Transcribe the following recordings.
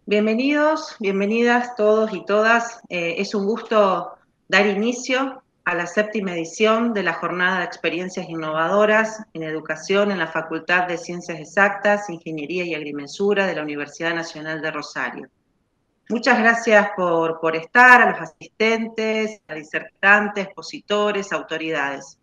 Bienvenidos, bienvenidas todos y todas. Es un gusto dar inicio a la 7ª edición de la Jornada de Experiencias Innovadoras en Educación en la Facultad de Ciencias Exactas, Ingeniería y Agrimensura de la Universidad Nacional de Rosario. Muchas gracias por estar, a los asistentes, a disertantes, expositores, autoridades.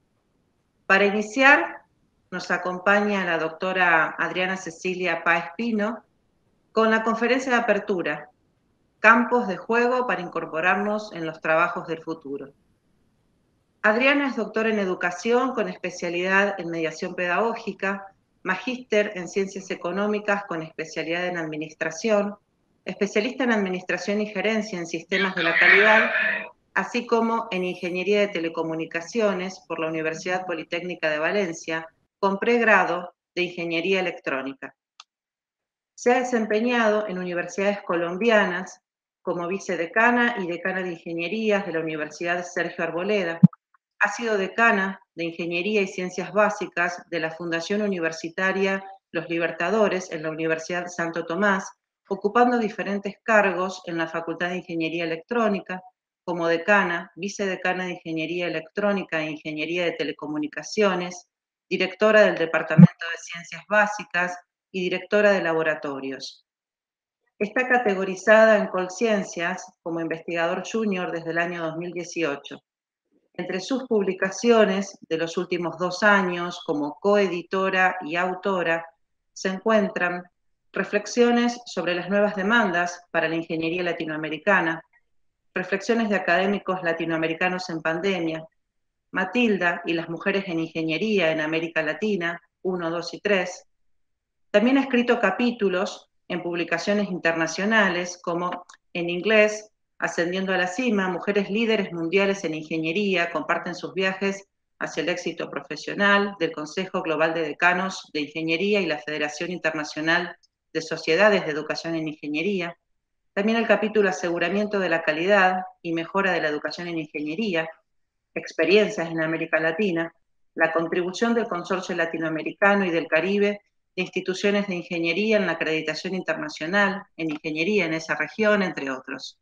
Para iniciar, nos acompaña la doctora Adriana Cecilia Páez Pino, con la conferencia de apertura, Campos de Juego para incorporarnos en los trabajos del futuro. Adriana es doctora en Educación con especialidad en Mediación Pedagógica, magíster en Ciencias Económicas con especialidad en Administración, especialista en Administración y Gerencia en Sistemas de la Calidad, así como en Ingeniería de Telecomunicaciones por la Universidad Politécnica de Valencia, con pregrado de Ingeniería Electrónica. Se ha desempeñado en universidades colombianas como vicedecana y decana de Ingenierías de la Universidad Sergio Arboleda. Ha sido decana de Ingeniería y Ciencias Básicas de la Fundación Universitaria Los Libertadores en la Universidad Santo Tomás, ocupando diferentes cargos en la Facultad de Ingeniería Electrónica, como decana, vicedecana de Ingeniería Electrónica e Ingeniería de Telecomunicaciones, directora del Departamento de Ciencias Básicas, y directora de laboratorios. Está categorizada en Colciencias como investigador junior desde el año 2018. Entre sus publicaciones de los últimos 2 años como coeditora y autora se encuentran reflexiones sobre las nuevas demandas para la ingeniería latinoamericana, reflexiones de académicos latinoamericanos en pandemia, Matilda y las mujeres en ingeniería en América Latina, 1, 2 y 3, también ha escrito capítulos en publicaciones internacionales como en inglés, Ascendiendo a la Cima, mujeres líderes mundiales en ingeniería comparten sus viajes hacia el éxito profesional del Consejo Global de Decanos de Ingeniería y la Federación Internacional de Sociedades de Educación en Ingeniería. También el capítulo Aseguramiento de la Calidad y Mejora de la Educación en Ingeniería, Experiencias en América Latina, la contribución del Consorcio Latinoamericano y del Caribe de instituciones de ingeniería en la acreditación internacional, en ingeniería en esa región, entre otros.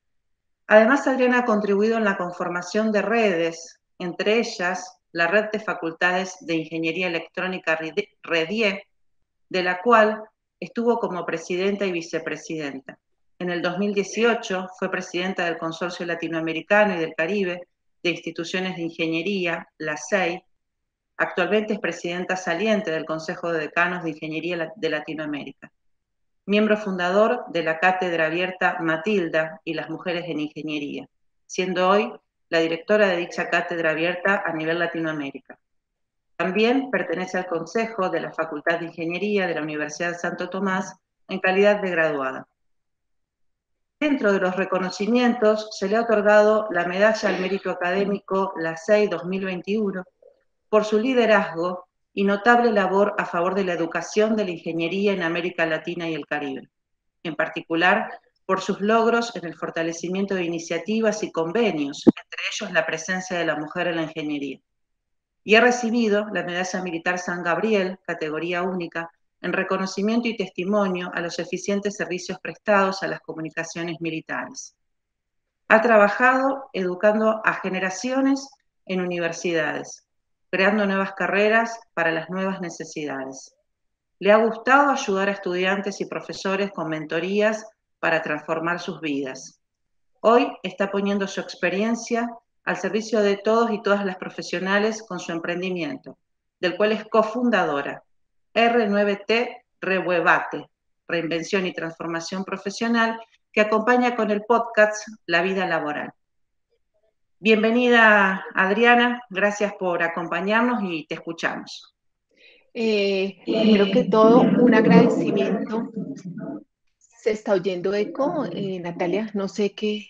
Además, Adriana ha contribuido en la conformación de redes, entre ellas la Red de Facultades de Ingeniería Electrónica REDIE, de la cual estuvo como presidenta y vicepresidenta. En el 2018 fue presidenta del Consorcio Latinoamericano y del Caribe de Instituciones de Ingeniería, la SEI. Actualmente es presidenta saliente del Consejo de Decanos de Ingeniería de Latinoamérica. Miembro fundador de la Cátedra Abierta Matilda y las Mujeres en Ingeniería, siendo hoy la directora de dicha cátedra abierta a nivel Latinoamérica. También pertenece al Consejo de la Facultad de Ingeniería de la Universidad de Santo Tomás en calidad de graduada. Dentro de los reconocimientos se le ha otorgado la Medalla al Mérito Académico, la SEI 2021, por su liderazgo y notable labor a favor de la educación de la ingeniería en América Latina y el Caribe, en particular por sus logros en el fortalecimiento de iniciativas y convenios, entre ellos la presencia de la mujer en la ingeniería. Y ha recibido la Medalla Militar San Gabriel, categoría única, en reconocimiento y testimonio a los eficientes servicios prestados a las comunicaciones militares. Ha trabajado educando a generaciones en universidades, creando nuevas carreras para las nuevas necesidades. Le ha gustado ayudar a estudiantes y profesores con mentorías para transformar sus vidas. Hoy está poniendo su experiencia al servicio de todos y todas las profesionales con su emprendimiento, del cual es cofundadora, R9T Rebuebate, Reinvención y Transformación Profesional, que acompaña con el podcast La Vida Laboral. Bienvenida, Adriana, gracias por acompañarnos y te escuchamos. Primero que todo, un agradecimiento. ¿Se está oyendo eco, Natalia? No sé qué.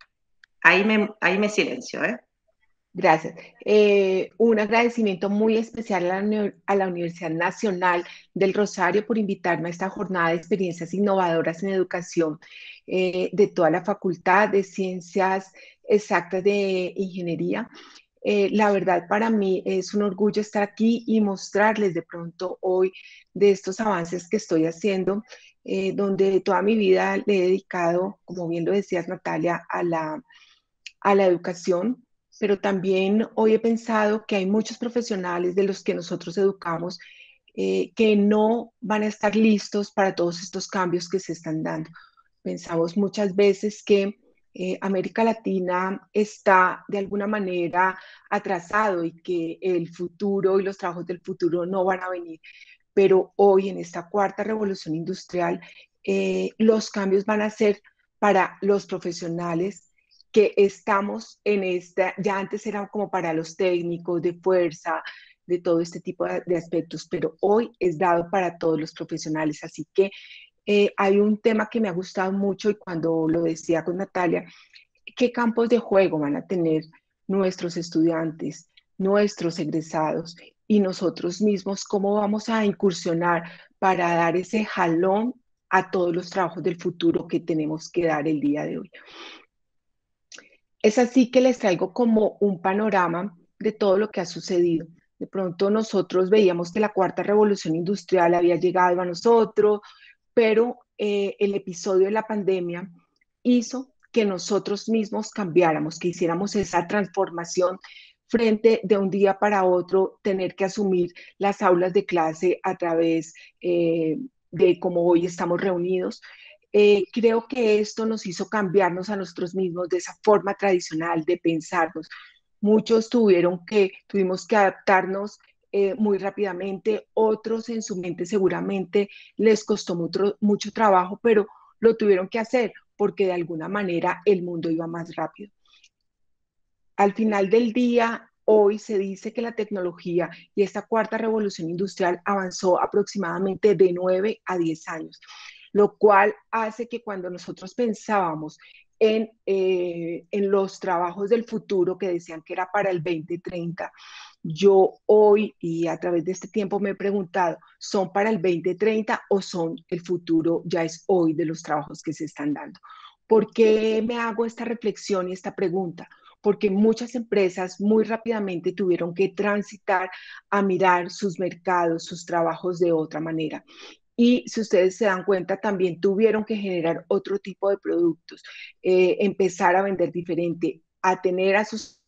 Ahí me silencio, ¿eh? Gracias. Un agradecimiento muy especial a la Universidad Nacional del Rosario por invitarme a esta jornada de experiencias innovadoras en educación de toda la Facultad de Ciencias Exactas de Ingeniería. La verdad para mí es un orgullo estar aquí y mostrarles de pronto hoy de estos avances que estoy haciendo, donde toda mi vida le he dedicado, como bien lo decías Natalia, a la educación, pero también hoy he pensado que hay muchos profesionales de los que nosotros educamos que no van a estar listos para todos estos cambios que se están dando. Pensamos muchas veces que América Latina está de alguna manera atrasado y que el futuro y los trabajos del futuro no van a venir. Pero hoy en esta cuarta revolución industrial, los cambios van a ser para los profesionales que estamos en esta, ya antes era como para los técnicos de fuerza, de todo este tipo de aspectos, pero hoy es dado para todos los profesionales. Así que hay un tema que me ha gustado mucho y cuando lo decía con Natalia, ¿qué campos de juego van a tener nuestros estudiantes, nuestros egresados y nosotros mismos? ¿Cómo vamos a incursionar para dar ese jalón a todos los trabajos del futuro que tenemos que dar el día de hoy? Es así que les traigo como un panorama de todo lo que ha sucedido. De pronto nosotros veíamos que la cuarta revolución industrial había llegado a nosotros, pero el episodio de la pandemia hizo que nosotros mismos cambiáramos, que hiciéramos esa transformación frente de un día para otro, tener que asumir las aulas de clase a través de cómo hoy estamos reunidos. Creo que esto nos hizo cambiarnos a nosotros mismos de esa forma tradicional de pensarnos. Muchos tuvimos que adaptarnos muy rápidamente, otros en su mente seguramente les costó mucho trabajo, pero lo tuvieron que hacer porque de alguna manera el mundo iba más rápido. Al final del día, hoy se dice que la tecnología y esta cuarta revolución industrial avanzó aproximadamente de 9 a 10 años, lo cual hace que cuando nosotros pensábamos en los trabajos del futuro que decían que era para el 2030, yo hoy y a través de este tiempo me he preguntado, ¿son para el 2030 o son el futuro ya es hoy de los trabajos que se están dando? ¿Por qué me hago esta reflexión y esta pregunta? Porque muchas empresas muy rápidamente tuvieron que transitar a mirar sus mercados, sus trabajos de otra manera. Y si ustedes se dan cuenta, también tuvieron que generar otro tipo de productos, empezar a vender diferente, a tener a sus...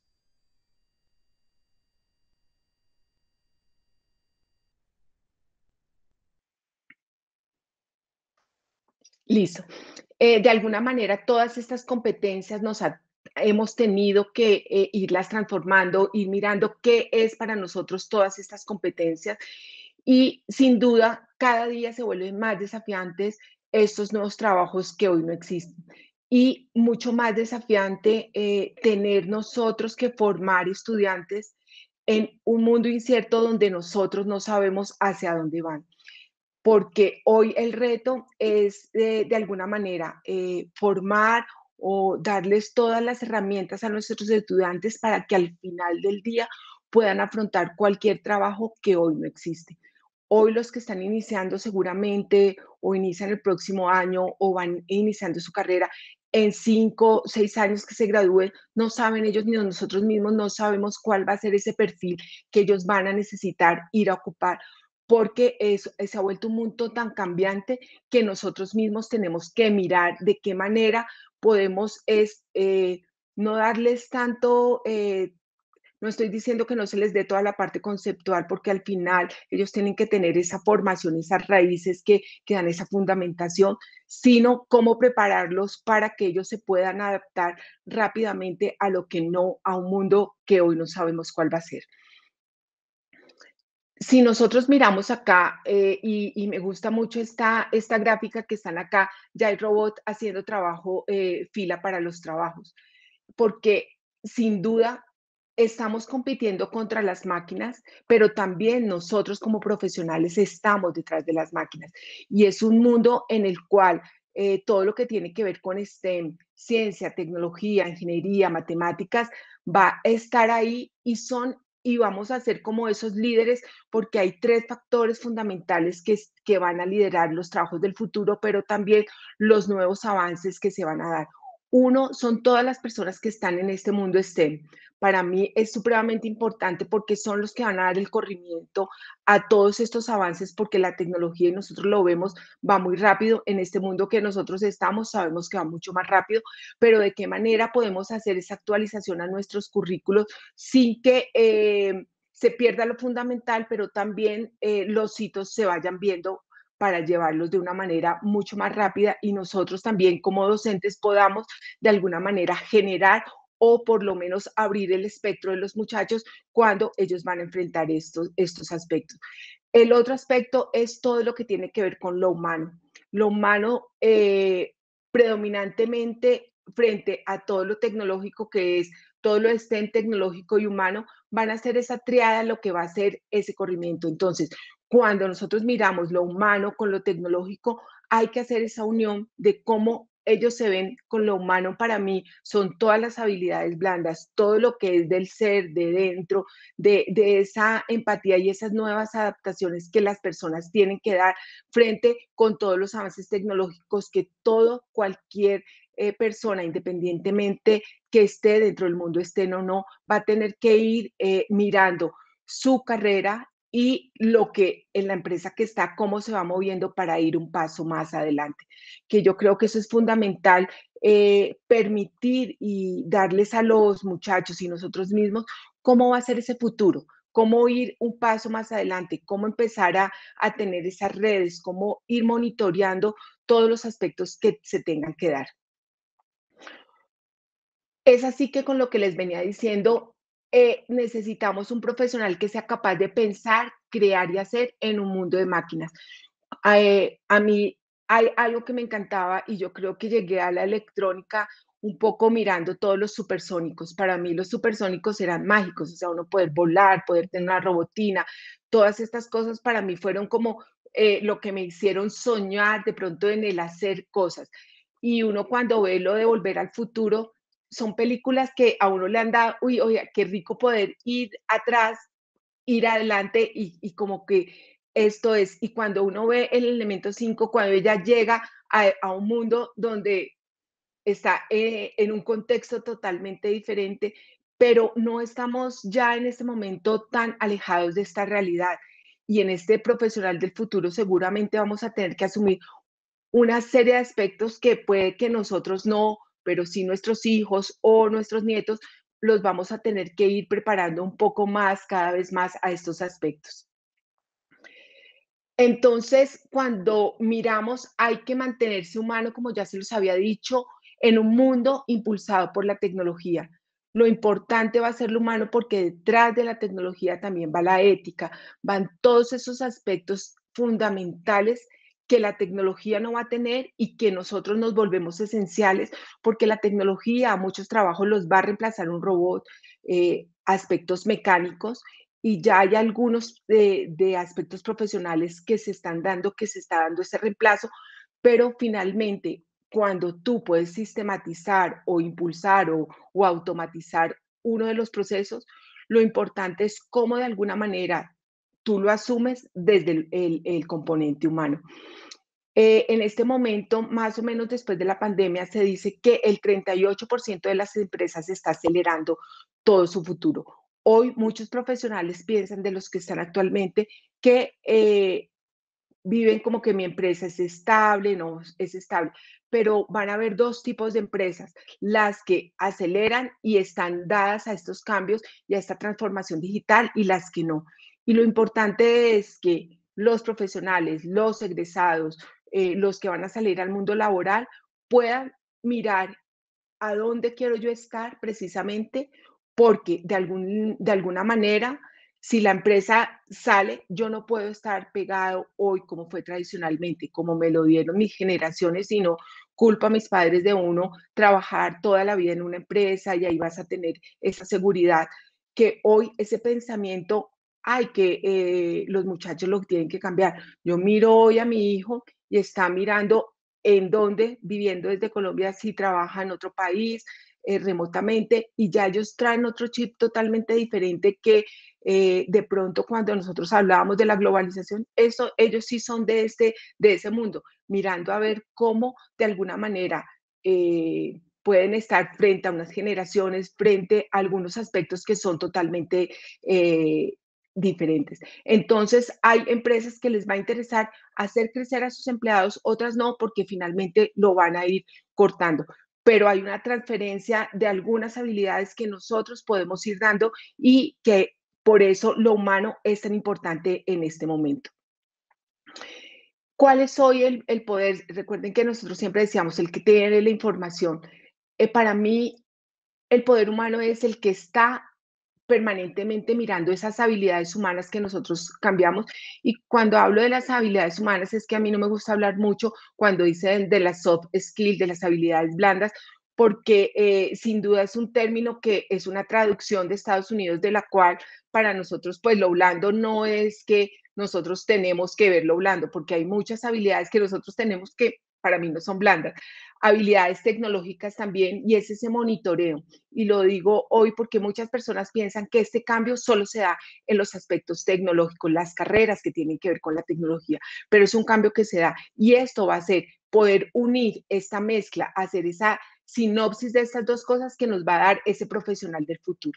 Listo. De alguna manera, todas estas competencias hemos tenido que irlas transformando, ir mirando qué es para nosotros todas estas competencias y sin duda cada día se vuelven más desafiantes estos nuevos trabajos que hoy no existen. Y mucho más desafiante tener nosotros que formar estudiantes en un mundo incierto donde nosotros no sabemos hacia dónde van, porque hoy el reto es de alguna manera formar o darles todas las herramientas a nuestros estudiantes para que al final del día puedan afrontar cualquier trabajo que hoy no existe. Hoy los que están iniciando seguramente o inician el próximo año o van iniciando su carrera en 5, 6 años que se gradúen, no saben ellos ni nosotros mismos, no sabemos cuál va a ser ese perfil que ellos van a necesitar ir a ocupar porque se ha vuelto un mundo tan cambiante que nosotros mismos tenemos que mirar de qué manera podemos no darles tanto, no estoy diciendo que no se les dé toda la parte conceptual, porque al final ellos tienen que tener esa formación, esas raíces que dan esa fundamentación, sino cómo prepararlos para que ellos se puedan adaptar rápidamente a lo que no, a un mundo que hoy no sabemos cuál va a ser. Si nosotros miramos acá, y me gusta mucho esta gráfica que están acá, ya hay robot haciendo trabajo, fila para los trabajos, porque sin duda estamos compitiendo contra las máquinas, pero también nosotros como profesionales estamos detrás de las máquinas. Y es un mundo en el cual todo lo que tiene que ver con STEM, ciencia, tecnología, ingeniería, matemáticas, va a estar ahí y vamos a ser como esos líderes porque hay tres factores fundamentales que van a liderar los trabajos del futuro, pero también los nuevos avances que se van a dar. Uno, son todas las personas que están en este mundo STEM, para mí es supremamente importante porque son los que van a dar el corrimiento a todos estos avances, porque la tecnología, y nosotros lo vemos, va muy rápido en este mundo que nosotros estamos, sabemos que va mucho más rápido, pero de qué manera podemos hacer esa actualización a nuestros currículos sin que se pierda lo fundamental, pero también los hitos se vayan viendo para llevarlos de una manera mucho más rápida y nosotros también como docentes podamos de alguna manera generar o por lo menos abrir el espectro de los muchachos cuando ellos van a enfrentar estos aspectos. El otro aspecto es todo lo que tiene que ver con lo humano. Lo humano predominantemente frente a todo lo tecnológico que es, todo lo estén tecnológico y humano, van a ser esa triada lo que va a ser ese corrimiento. Entonces, cuando nosotros miramos lo humano con lo tecnológico, hay que hacer esa unión de cómo ellos se ven con lo humano. Para mí son todas las habilidades blandas, todo lo que es del ser, de dentro, de esa empatía y esas nuevas adaptaciones que las personas tienen que dar frente con todos los avances tecnológicos que cualquier persona, independientemente que esté dentro del mundo, estén o no, va a tener que ir mirando su carrera y lo que en la empresa que está, cómo se va moviendo para ir un paso más adelante. Que yo creo que eso es fundamental, permitir y darles a los muchachos y nosotros mismos cómo va a ser ese futuro, cómo ir un paso más adelante, cómo empezar a tener esas redes, cómo ir monitoreando todos los aspectos que se tengan que dar. Es así que con lo que les venía diciendo, necesitamos un profesional que sea capaz de pensar, crear y hacer en un mundo de máquinas. A mí hay algo que me encantaba y yo creo que llegué a la electrónica un poco mirando todos los supersónicos. Para mí los supersónicos eran mágicos, o sea, uno poder volar, poder tener una robotina, todas estas cosas para mí fueron como lo que me hicieron soñar de pronto en el hacer cosas. Y uno cuando ve lo de Volver al Futuro, son películas que a uno le han dado, uy, oye, qué rico poder ir atrás, ir adelante y como que esto es, y cuando uno ve el elemento 5 cuando ella llega a un mundo donde está en un contexto totalmente diferente, pero no estamos ya en este momento tan alejados de esta realidad. Y en este profesional del futuro seguramente vamos a tener que asumir una serie de aspectos que puede que nosotros no, pero sí nuestros hijos o nuestros nietos los vamos a tener que ir preparando un poco más, cada vez más a estos aspectos. Entonces, cuando miramos, hay que mantenerse humano, como ya se los había dicho, en un mundo impulsado por la tecnología. Lo importante va a ser lo humano porque detrás de la tecnología también va la ética, van todos esos aspectos fundamentales que la tecnología no va a tener y que nosotros nos volvemos esenciales porque la tecnología a muchos trabajos los va a reemplazar un robot, aspectos mecánicos y ya hay algunos de aspectos profesionales que se están dando, que se está dando ese reemplazo, pero finalmente cuando tú puedes sistematizar o impulsar o automatizar uno de los procesos, lo importante es cómo de alguna manera tú lo asumes desde el componente humano. En este momento, más o menos después de la pandemia, se dice que el 38% de las empresas está acelerando todo su futuro. Hoy muchos profesionales piensan de los que están actualmente que viven como que mi empresa es estable, no es estable, pero van a haber dos tipos de empresas, las que aceleran y están dadas a estos cambios y a esta transformación digital y las que no. Y lo importante es que los profesionales, los egresados, los que van a salir al mundo laboral puedan mirar a dónde quiero yo estar precisamente, porque de alguna manera, si la empresa sale, yo no puedo estar pegado hoy como fue tradicionalmente, como me lo dieron mis generaciones, sino culpa a mis padres de uno trabajar toda la vida en una empresa y ahí vas a tener esa seguridad, que hoy ese pensamiento hay que los muchachos lo tienen que cambiar. Yo miro hoy a mi hijo y está mirando en donde viviendo desde Colombia si trabaja en otro país remotamente y ya ellos traen otro chip totalmente diferente que de pronto cuando nosotros hablábamos de la globalización, eso, ellos sí son de ese mundo, mirando a ver cómo de alguna manera pueden estar frente a unas generaciones, frente a algunos aspectos que son totalmente diferentes. Entonces, hay empresas que les va a interesar hacer crecer a sus empleados, otras no, porque finalmente lo van a ir cortando. Pero hay una transferencia de algunas habilidades que nosotros podemos ir dando y que por eso lo humano es tan importante en este momento. ¿Cuál es hoy el poder? Recuerden que nosotros siempre decíamos, el que tiene la información. Para mí, el poder humano es el que está permanentemente mirando esas habilidades humanas que nosotros cambiamos. Y cuando hablo de las habilidades humanas, es que a mí no me gusta hablar mucho cuando dice de las soft skills, de las habilidades blandas, porque sin duda es un término que es una traducción de Estados Unidos, de la cual para nosotros, pues lo blando no es que nosotros tenemos que verlo blando, porque hay muchas habilidades que nosotros tenemos que para mí no son blandas, habilidades tecnológicas también, y es ese monitoreo. Y lo digo hoy porque muchas personas piensan que este cambio solo se da en los aspectos tecnológicos, las carreras que tienen que ver con la tecnología, pero es un cambio que se da y esto va a ser poder unir esta mezcla, hacer esa sinopsis de estas dos cosas que nos va a dar ese profesional del futuro.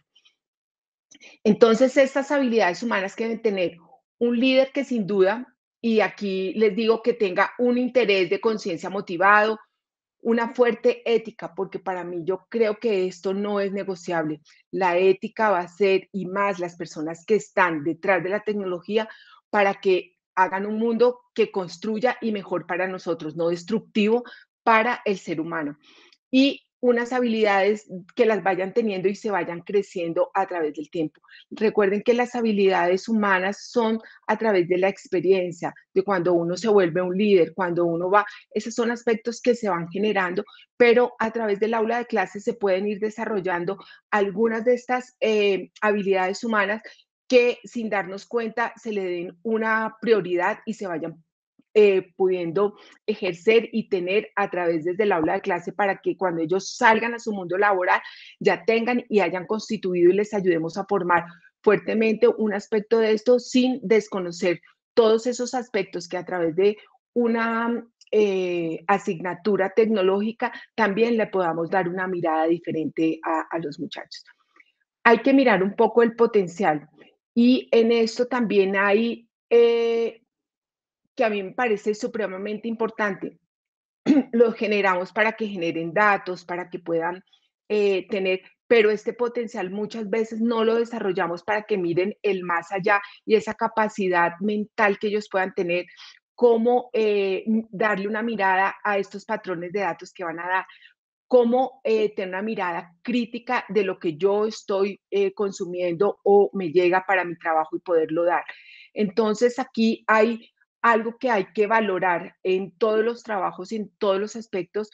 Entonces, estas habilidades humanas que deben tener un líder que sin duda, y aquí les digo que tenga un interés de conciencia motivado, una fuerte ética, porque para mí yo creo que esto no es negociable. La ética va a ser, y más las personas que están detrás de la tecnología, para que hagan un mundo que construya y mejor para nosotros, no destructivo para el ser humano. Y unas habilidades que las vayan teniendo y se vayan creciendo a través del tiempo. Recuerden que las habilidades humanas son a través de la experiencia, de cuando uno se vuelve un líder, cuando uno va, esos son aspectos que se van generando, pero a través del aula de clases se pueden ir desarrollando algunas de estas habilidades humanas que sin darnos cuenta se le den una prioridad y se vayan pudiendo ejercer y tener a través desde el aula de clase para que cuando ellos salgan a su mundo laboral ya tengan y hayan constituido y les ayudemos a formar fuertemente un aspecto de esto sin desconocer todos esos aspectos que a través de una asignatura tecnológica también le podamos dar una mirada diferente a los muchachos. Hay que mirar un poco el potencial y en esto también hay que a mí me parece supremamente importante. Los generamos para que generen datos, para que puedan tener, pero este potencial muchas veces no lo desarrollamos para que miren el más allá y esa capacidad mental que ellos puedan tener, cómo darle una mirada a estos patrones de datos que van a dar, cómo tener una mirada crítica de lo que yo estoy consumiendo o me llega para mi trabajo y poderlo dar. Entonces aquí hay algo que hay que valorar en todos los trabajos y en todos los aspectos.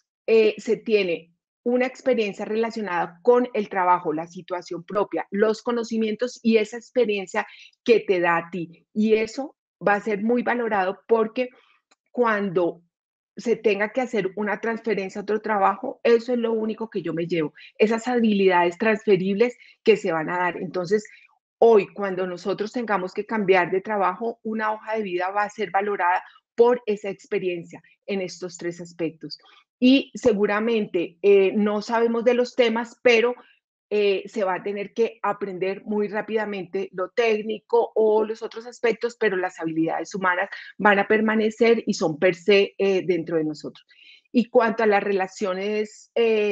Se tiene una experiencia relacionada con el trabajo, la situación propia, los conocimientos y esa experiencia que te da a ti. Y eso va a ser muy valorado porque cuando se tenga que hacer una transferencia a otro trabajo, eso es lo único que yo me llevo, esas habilidades transferibles que se van a dar. Entonces, hoy, cuando nosotros tengamos que cambiar de trabajo, una hoja de vida va a ser valorada por esa experiencia en estos tres aspectos. Y seguramente no sabemos de los temas, pero se va a tener que aprender muy rápidamente lo técnico o los otros aspectos, pero las habilidades humanas van a permanecer y son per se dentro de nosotros. Y cuanto a las relaciones,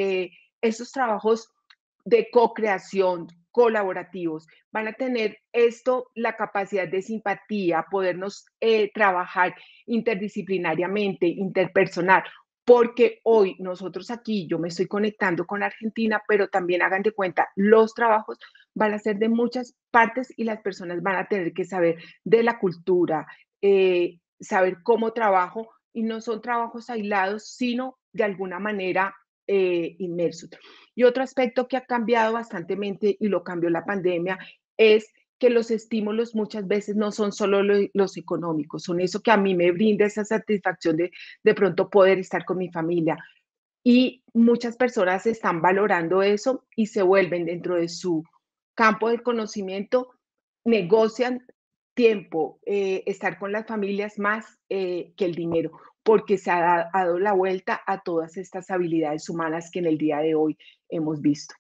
esos trabajos de co-creación, colaborativos, van a tener esto, la capacidad de simpatía, podernos trabajar interdisciplinariamente, interpersonal, porque hoy nosotros aquí, yo me estoy conectando con Argentina, pero también hagan de cuenta, los trabajos van a ser de muchas partes y las personas van a tener que saber de la cultura, saber cómo trabajo y no son trabajos aislados, sino de alguna manera inmersos. Y otro aspecto que ha cambiado bastantemente y lo cambió la pandemia es que los estímulos muchas veces no son solo los económicos, son eso que a mí me brinda esa satisfacción de pronto poder estar con mi familia. Y muchas personas están valorando eso y se vuelven dentro de su campo de conocimiento, negocian tiempo, estar con las familias más que el dinero, porque se ha dado la vuelta a todas estas habilidades humanas que en el día de hoy hemos visto.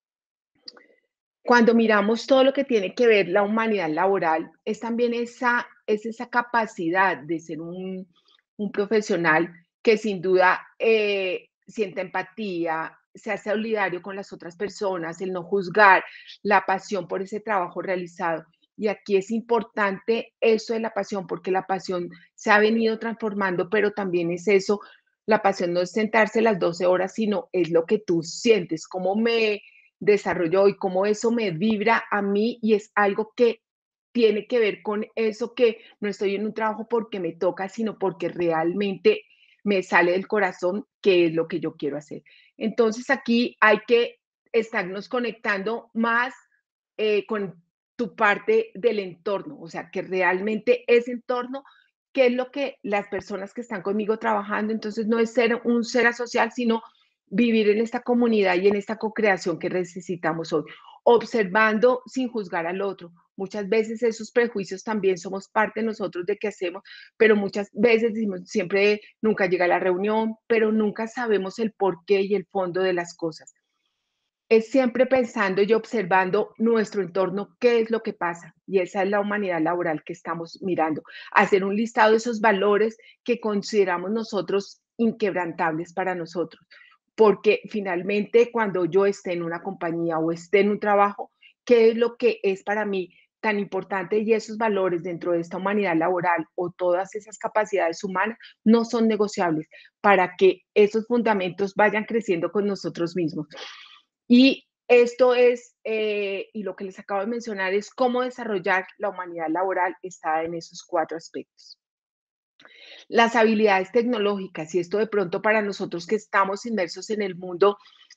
Cuando miramos todo lo que tiene que ver la humanidad laboral, es también esa capacidad de ser un profesional que sin duda siente empatía, se hace solidario con las otras personas, el no juzgar, la pasión por ese trabajo realizado. Y aquí es importante eso de la pasión, porque la pasión se ha venido transformando, pero también es eso, la pasión no es sentarse las 12 horas, sino es lo que tú sientes, cómo me desarrolló y cómo eso me vibra a mí y es algo que tiene que ver con eso que no estoy en un trabajo porque me toca, sino porque realmente me sale del corazón que es lo que yo quiero hacer. Entonces aquí hay que estarnos conectando más con tu parte del entorno, o sea, que realmente ese entorno, qué es lo que las personas que están conmigo trabajando, entonces no es ser un ser asocial, sino vivir en esta comunidad y en esta co-creación que necesitamos hoy, observando sin juzgar al otro. Muchas veces esos prejuicios también somos parte de nosotros de qué hacemos, pero muchas veces decimos, siempre nunca llega a la reunión, pero nunca sabemos el porqué y el fondo de las cosas. Es siempre pensando y observando nuestro entorno, qué es lo que pasa. Y esa es la humanidad laboral que estamos mirando. Hacer un listado de esos valores que consideramos nosotros inquebrantables para nosotros. Porque finalmente cuando yo esté en una compañía o esté en un trabajo, ¿qué es lo que es para mí tan importante? Y esos valores dentro de esta humanidad laboral o todas esas capacidades humanas no son negociables para que esos fundamentos vayan creciendo con nosotros mismos. Y esto es, y lo que les acabo de mencionar, es cómo desarrollar la humanidad laboral está en esos 4 aspectos. Las habilidades tecnológicas, y esto de pronto para nosotros que estamos inmersos en el mundo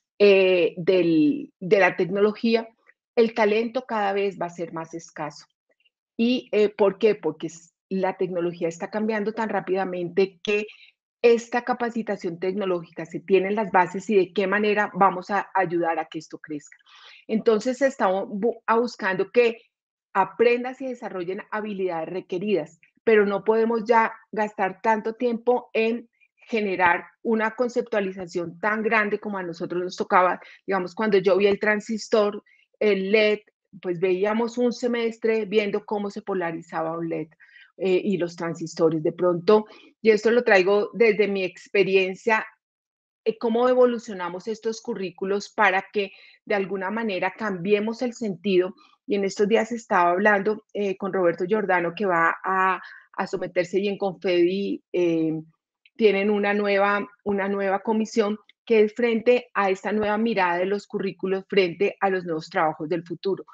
de la tecnología, el talento cada vez va a ser más escaso. ¿Y por qué? Porque la tecnología está cambiando tan rápidamente que esta capacitación tecnológica, se tienen las bases y de qué manera vamos a ayudar a que esto crezca. Entonces, estamos buscando que aprendas y desarrollen habilidades requeridas, pero no podemos ya gastar tanto tiempo en generar una conceptualización tan grande como a nosotros nos tocaba. Digamos, cuando yo vi el transistor, el LED, pues veíamos un semestre viendo cómo se polarizaba un LED y los transistores. De pronto, y esto lo traigo desde mi experiencia, cómo evolucionamos estos currículos para que de alguna manera cambiemos el sentido. Y en estos días estaba hablando con Roberto Giordano, que va a someterse y en Confedi tienen una nueva comisión que es frente a esta nueva mirada de los currículos frente a los nuevos trabajos del futuro.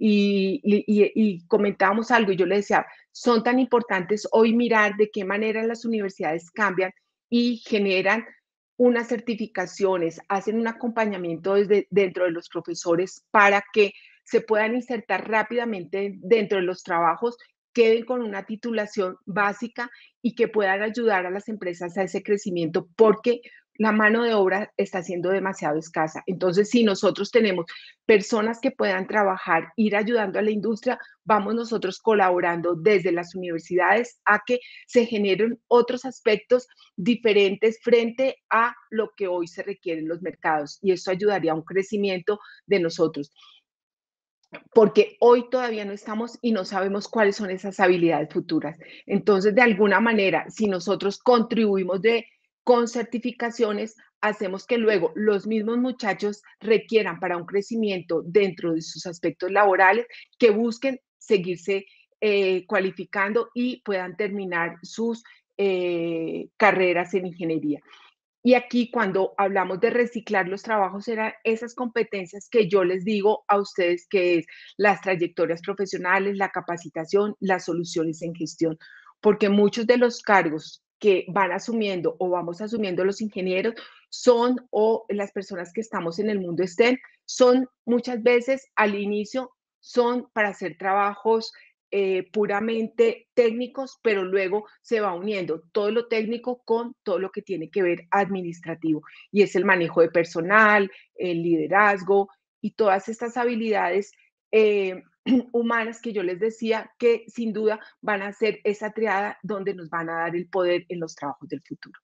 Y comentábamos algo y yo le decía, son tan importantes hoy mirar de qué manera las universidades cambian y generan unas certificaciones, hacen un acompañamiento desde dentro de los profesores para que se puedan insertar rápidamente dentro de los trabajos, queden con una titulación básica y que puedan ayudar a las empresas a ese crecimiento, porque la mano de obra está siendo demasiado escasa. Entonces, si nosotros tenemos personas que puedan trabajar, ir ayudando a la industria, vamos nosotros colaborando desde las universidades a que se generen otros aspectos diferentes frente a lo que hoy se requiere en los mercados. Y esto ayudaría a un crecimiento de nosotros, porque hoy todavía no estamos y no sabemos cuáles son esas habilidades futuras. Entonces, de alguna manera, si nosotros contribuimos con certificaciones, hacemos que luego los mismos muchachos requieran para un crecimiento dentro de sus aspectos laborales, que busquen seguirse cualificando y puedan terminar sus carreras en ingeniería. Y aquí cuando hablamos de reciclar los trabajos, eran esas competencias que yo les digo a ustedes, que es las trayectorias profesionales, la capacitación, las soluciones en gestión, porque muchos de los cargos que van asumiendo o vamos asumiendo los ingenieros son, o las personas que estamos en el mundo STEM, son muchas veces al inicio, son para hacer trabajos puramente técnicos, pero luego se va uniendo todo lo técnico con todo lo que tiene que ver administrativo, y es el manejo de personal, el liderazgo y todas estas habilidades humanas que yo les decía que sin duda van a ser esa triada donde nos van a dar el poder en los trabajos del futuro.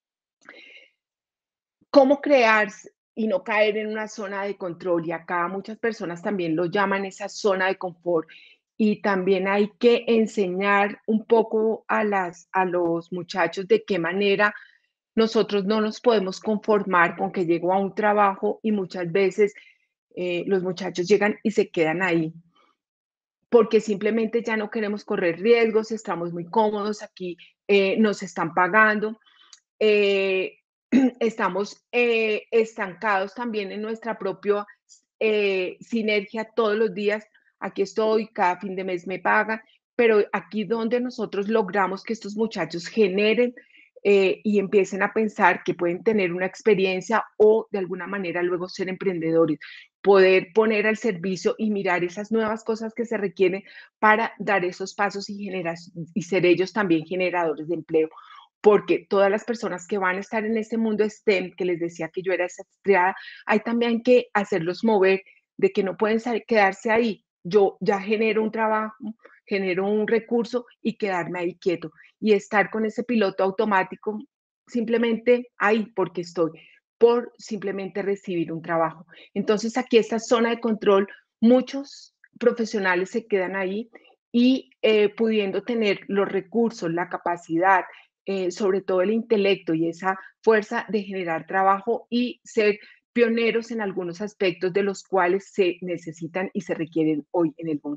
¿Cómo crear y no caer en una zona de control? Y acá muchas personas también lo llaman esa zona de confort. Y también hay que enseñar un poco a los muchachos de qué manera nosotros no nos podemos conformar con que llego a un trabajo y muchas veces los muchachos llegan y se quedan ahí porque simplemente ya no queremos correr riesgos, estamos muy cómodos aquí, nos están pagando, eh, estamos estancados también en nuestra propia sinergia todos los días. Aquí estoy, cada fin de mes me pagan, pero aquí donde nosotros logramos que estos muchachos generen y empiecen a pensar que pueden tener una experiencia o de alguna manera luego ser emprendedores, poder poner al servicio y mirar esas nuevas cosas que se requieren para dar esos pasos y, y ser ellos también generadores de empleo porque todas las personas que van a estar en este mundo STEM, que les decía que yo era esa estriada, hay también que hacerlos mover de que no pueden quedarse ahí. Yo ya genero un trabajo, genero un recurso y quedarme ahí quieto y estar con ese piloto automático simplemente ahí porque estoy, por simplemente recibir un trabajo. Entonces aquí esta zona de control, muchos profesionales se quedan ahí y pudiendo tener los recursos, la capacidad, sobre todo el intelecto y esa fuerza de generar trabajo y ser pioneros en algunos aspectos de los cuales se necesitan y se requieren hoy en el mundo.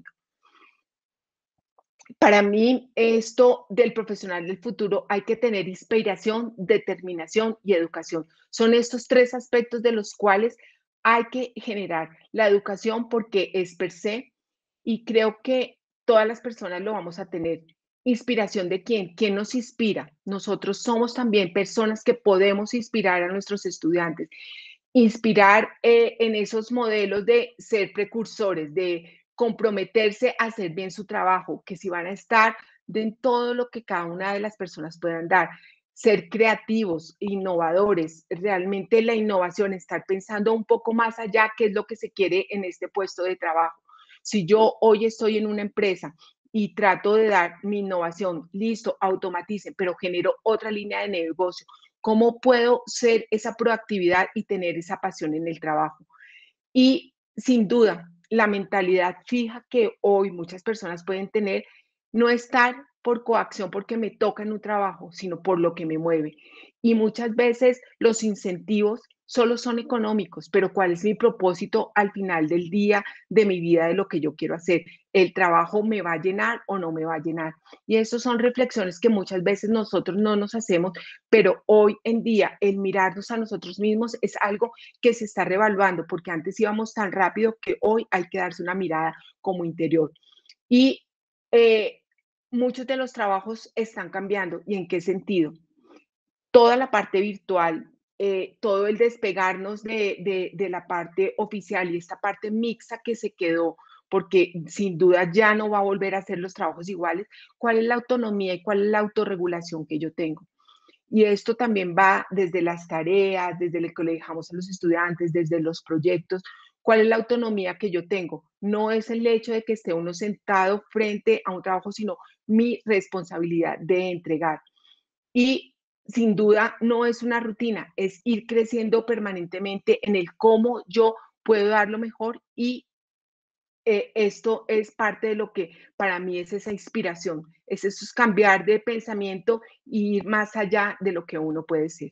Para mí, esto del profesional del futuro hay que tener inspiración, determinación y educación. Son estos tres aspectos de los cuales hay que generar la educación porque es per se y creo que todas las personas lo vamos a tener. ¿Inspiración de quién? ¿Quién nos inspira? Nosotros somos también personas que podemos inspirar a nuestros estudiantes, inspirar en esos modelos de ser precursores, de comprometerse a hacer bien su trabajo, que si van a estar en todo lo que cada una de las personas puedan dar, ser creativos, innovadores, realmente la innovación, estar pensando un poco más allá qué es lo que se quiere en este puesto de trabajo. Si yo hoy estoy en una empresa y trato de dar mi innovación, listo, automaticen, pero genero otra línea de negocio, ¿cómo puedo ser esa proactividad y tener esa pasión en el trabajo? Y sin duda, la mentalidad fija que hoy muchas personas pueden tener, no estar por coacción porque me toca en un trabajo, sino por lo que me mueve. Y muchas veces los incentivos solo son económicos, pero ¿cuál es mi propósito al final del día de mi vida de lo que yo quiero hacer? ¿El trabajo me va a llenar o no me va a llenar? Y eso son reflexiones que muchas veces nosotros no nos hacemos, pero hoy en día el mirarnos a nosotros mismos es algo que se está revaluando, porque antes íbamos tan rápido que hoy hay que darse una mirada como interior. Y eh, muchos de los trabajos están cambiando. ¿Y en qué sentido? Toda la parte virtual, todo el despegarnos de la parte oficial y esta parte mixta que se quedó, porque sin duda ya no va a volver a hacer los trabajos iguales. ¿Cuál es la autonomía y cuál es la autorregulación que yo tengo? Y esto también va desde las tareas, desde lo que le dejamos a los estudiantes, desde los proyectos. ¿Cuál es la autonomía que yo tengo? No es el hecho de que esté uno sentado frente a un trabajo, sino mi responsabilidad de entregar. Y sin duda no es una rutina, es ir creciendo permanentemente en el cómo yo puedo dar lo mejor y esto es parte de lo que para mí es esa inspiración, es eso, es cambiar de pensamiento e ir más allá de lo que uno puede ser.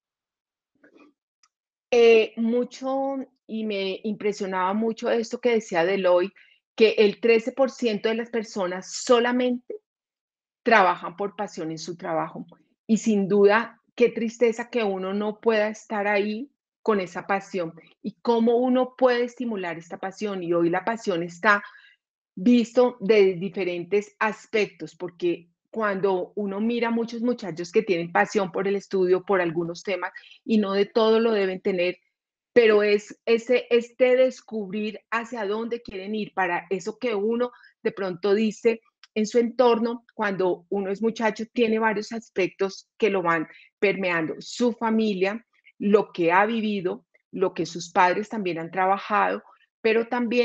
Mucho, y me impresionaba mucho esto que decía Deloitte, que el 13% de las personas solamente trabajan por pasión en su trabajo. Y sin duda, qué tristeza que uno no pueda estar ahí con esa pasión. Y cómo uno puede estimular esta pasión. Y hoy la pasión está visto de diferentes aspectos, porque cuando uno mira a muchos muchachos que tienen pasión por el estudio, por algunos temas, y no de todo lo deben tener, pero es este descubrir hacia dónde quieren ir para eso que uno de pronto dice en su entorno, cuando uno es muchacho, tiene varios aspectos que lo van permeando, su familia, lo que ha vivido, lo que sus padres también han trabajado, pero también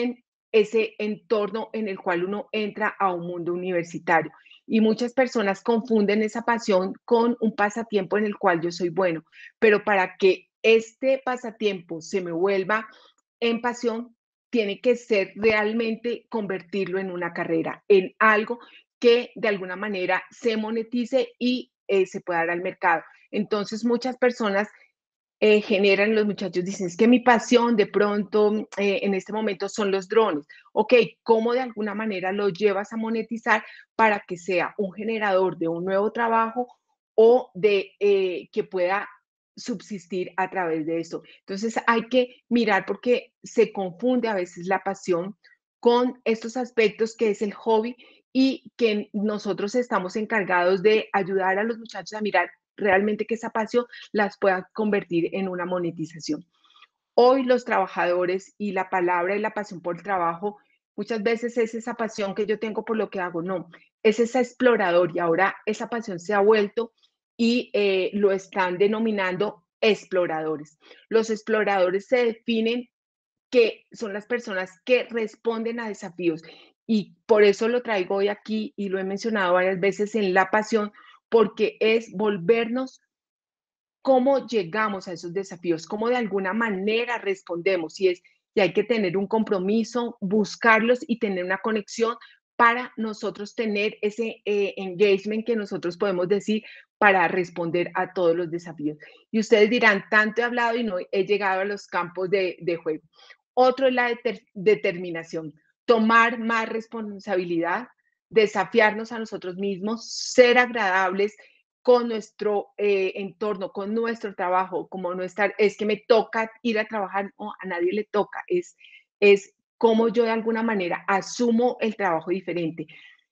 ese entorno en el cual uno entra a un mundo universitario. Y muchas personas confunden esa pasión con un pasatiempo en el cual yo soy bueno, pero para que este pasatiempo se me vuelva en pasión, tiene que ser realmente convertirlo en una carrera, en algo que de alguna manera se monetice y se pueda dar al mercado. Entonces, muchas personas generan, los muchachos dicen, es que mi pasión de pronto en este momento son los drones. Ok, ¿cómo de alguna manera lo llevas a monetizar para que sea un generador de un nuevo trabajo o de que pueda subsistir a través de esto? Entonces hay que mirar porque se confunde a veces la pasión con estos aspectos que es el hobby y que nosotros estamos encargados de ayudar a los muchachos a mirar realmente que esa pasión las pueda convertir en una monetización. Hoy los trabajadores y la palabra y la pasión por el trabajo, muchas veces es esa pasión que yo tengo por lo que hago, no, es esa explorador y ahora esa pasión se ha vuelto y lo están denominando exploradores. Los exploradores se definen que son las personas que responden a desafíos y por eso lo traigo hoy aquí y lo he mencionado varias veces en la pasión, porque es volvernos cómo llegamos a esos desafíos, cómo de alguna manera respondemos y hay que tener un compromiso, buscarlos y tener una conexión para nosotros tener ese engagement que nosotros podemos decir para responder a todos los desafíos. Y ustedes dirán, tanto he hablado y no he llegado a los campos de juego. Otro es la determinación, tomar más responsabilidad, desafiarnos a nosotros mismos, ser agradables, con nuestro entorno, con nuestro trabajo, como no estar, es que me toca ir a trabajar, no, a nadie le toca, es como yo de alguna manera asumo el trabajo diferente.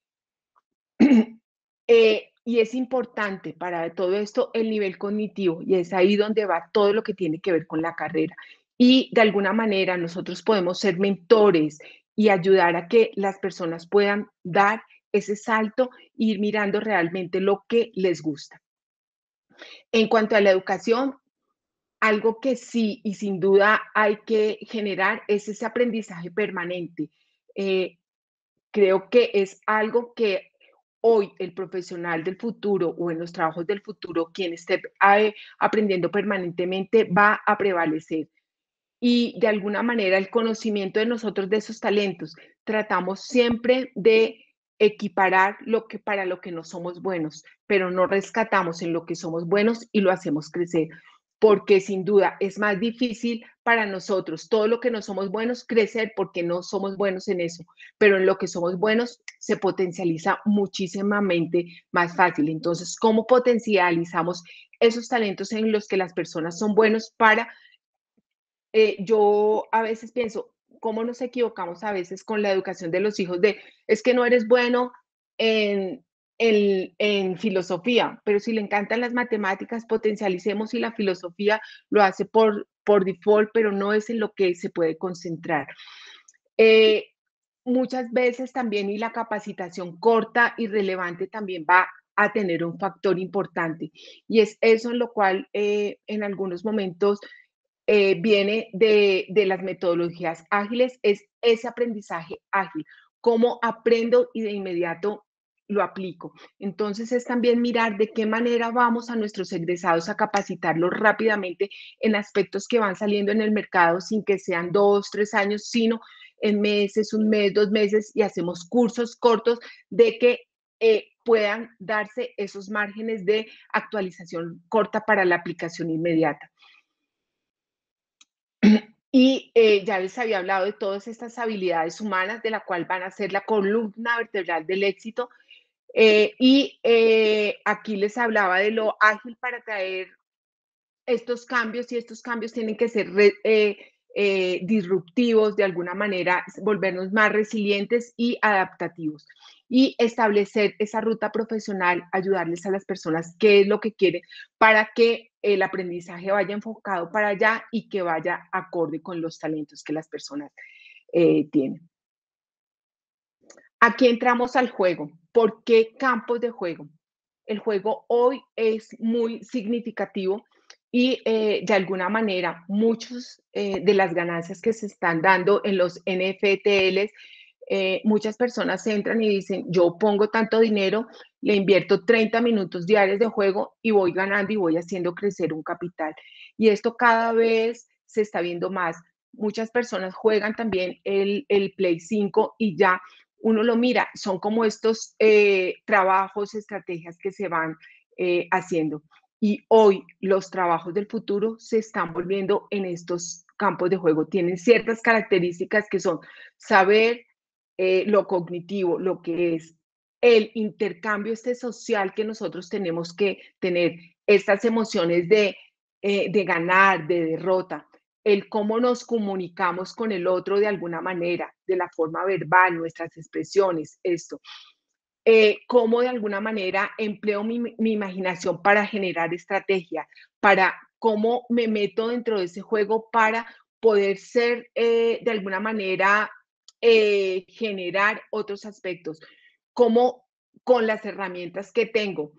Y es importante para todo esto el nivel cognitivo y es ahí donde va todo lo que tiene que ver con la carrera. Y de alguna manera nosotros podemos ser mentores y ayudar a que las personas puedan dar ese salto e ir mirando realmente lo que les gusta. En cuanto a la educación, algo que sí y sin duda hay que generar es ese aprendizaje permanente. Eh, Creo que es algo que hoy el profesional del futuro o en los trabajos del futuro, quien esté aprendiendo permanentemente va a prevalecer. Y de alguna manera el conocimiento de nosotros de esos talentos, tratamos siempre de equiparar lo que para lo que no somos buenos, pero no rescatamos en lo que somos buenos y lo hacemos crecer, porque sin duda es más difícil para nosotros todo lo que no somos buenos crecer porque no somos buenos en eso, pero en lo que somos buenos se potencializa muchísimamente más fácil. Entonces, ¿cómo potencializamos esos talentos en los que las personas son buenos para yo a veces pienso, cómo nos equivocamos a veces con la educación de los hijos de, es que no eres bueno en, en filosofía, pero si le encantan las matemáticas, potencialicemos y la filosofía lo hace por default, pero no es en lo que se puede concentrar. Eh, Muchas veces también y la capacitación corta y relevante también va a tener un factor importante y es eso en lo cual en algunos momentos viene de las metodologías ágiles, es ese aprendizaje ágil, cómo aprendo y de inmediato lo aplico. Entonces es también mirar de qué manera vamos a nuestros egresados a capacitarlos rápidamente en aspectos que van saliendo en el mercado sin que sean 2, 3 años, sino en meses, un mes, 2 meses y hacemos cursos cortos de que puedan darse esos márgenes de actualización corta para la aplicación inmediata. Y ya les había hablado de todas estas habilidades humanas, de la cual van a ser la columna vertebral del éxito. Aquí les hablaba de lo ágil para traer estos cambios y estos cambios tienen que ser disruptivos de alguna manera, volvernos más resilientes y adaptativos y establecer esa ruta profesional, ayudarles a las personas qué es lo que quieren para que el aprendizaje vaya enfocado para allá y que vaya acorde con los talentos que las personas tienen. Aquí entramos al juego. ¿Por qué campos de juego? El juego hoy es muy significativo y de alguna manera muchos de las ganancias que se están dando en los NFTLs, muchas personas entran y dicen, yo pongo tanto dinero, le invierto 30 minutos diarios de juego y voy ganando y voy haciendo crecer un capital. Y esto cada vez se está viendo más. Muchas personas juegan también el Play 5 y ya uno lo mira, son como estos trabajos, estrategias que se van haciendo. Y hoy los trabajos del futuro se están volviendo en estos campos de juego. Tienen ciertas características que son saber lo cognitivo, lo que es el intercambio este social que nosotros tenemos que tener, estas emociones de ganar, de derrota, el cómo nos comunicamos con el otro de alguna manera, de la forma verbal, nuestras expresiones, esto. Cómo de alguna manera empleo mi imaginación para generar estrategia, para cómo me meto dentro de ese juego para poder ser de alguna manera generar otros aspectos, como con las herramientas que tengo,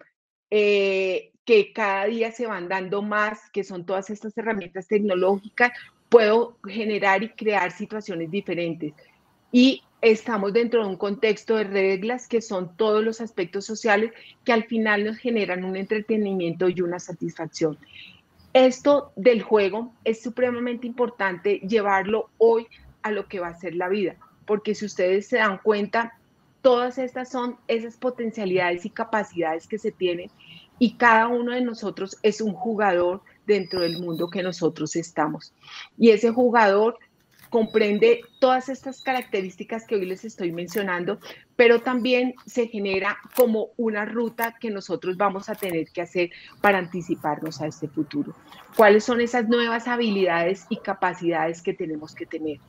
que cada día se van dando más, que son todas estas herramientas tecnológicas, puedo generar y crear situaciones diferentes. Y estamos dentro de un contexto de reglas que son todos los aspectos sociales que al final nos generan un entretenimiento y una satisfacción. Esto del juego es supremamente importante llevarlo hoy a lo que va a ser la vida, porque si ustedes se dan cuenta, todas estas son esas potencialidades y capacidades que se tienen y cada uno de nosotros es un jugador dentro del mundo que nosotros estamos. Y ese jugador comprende todas estas características que hoy les estoy mencionando, pero también se genera como una ruta que nosotros vamos a tener que hacer para anticiparnos a este futuro. ¿Cuáles son esas nuevas habilidades y capacidades que tenemos que tener?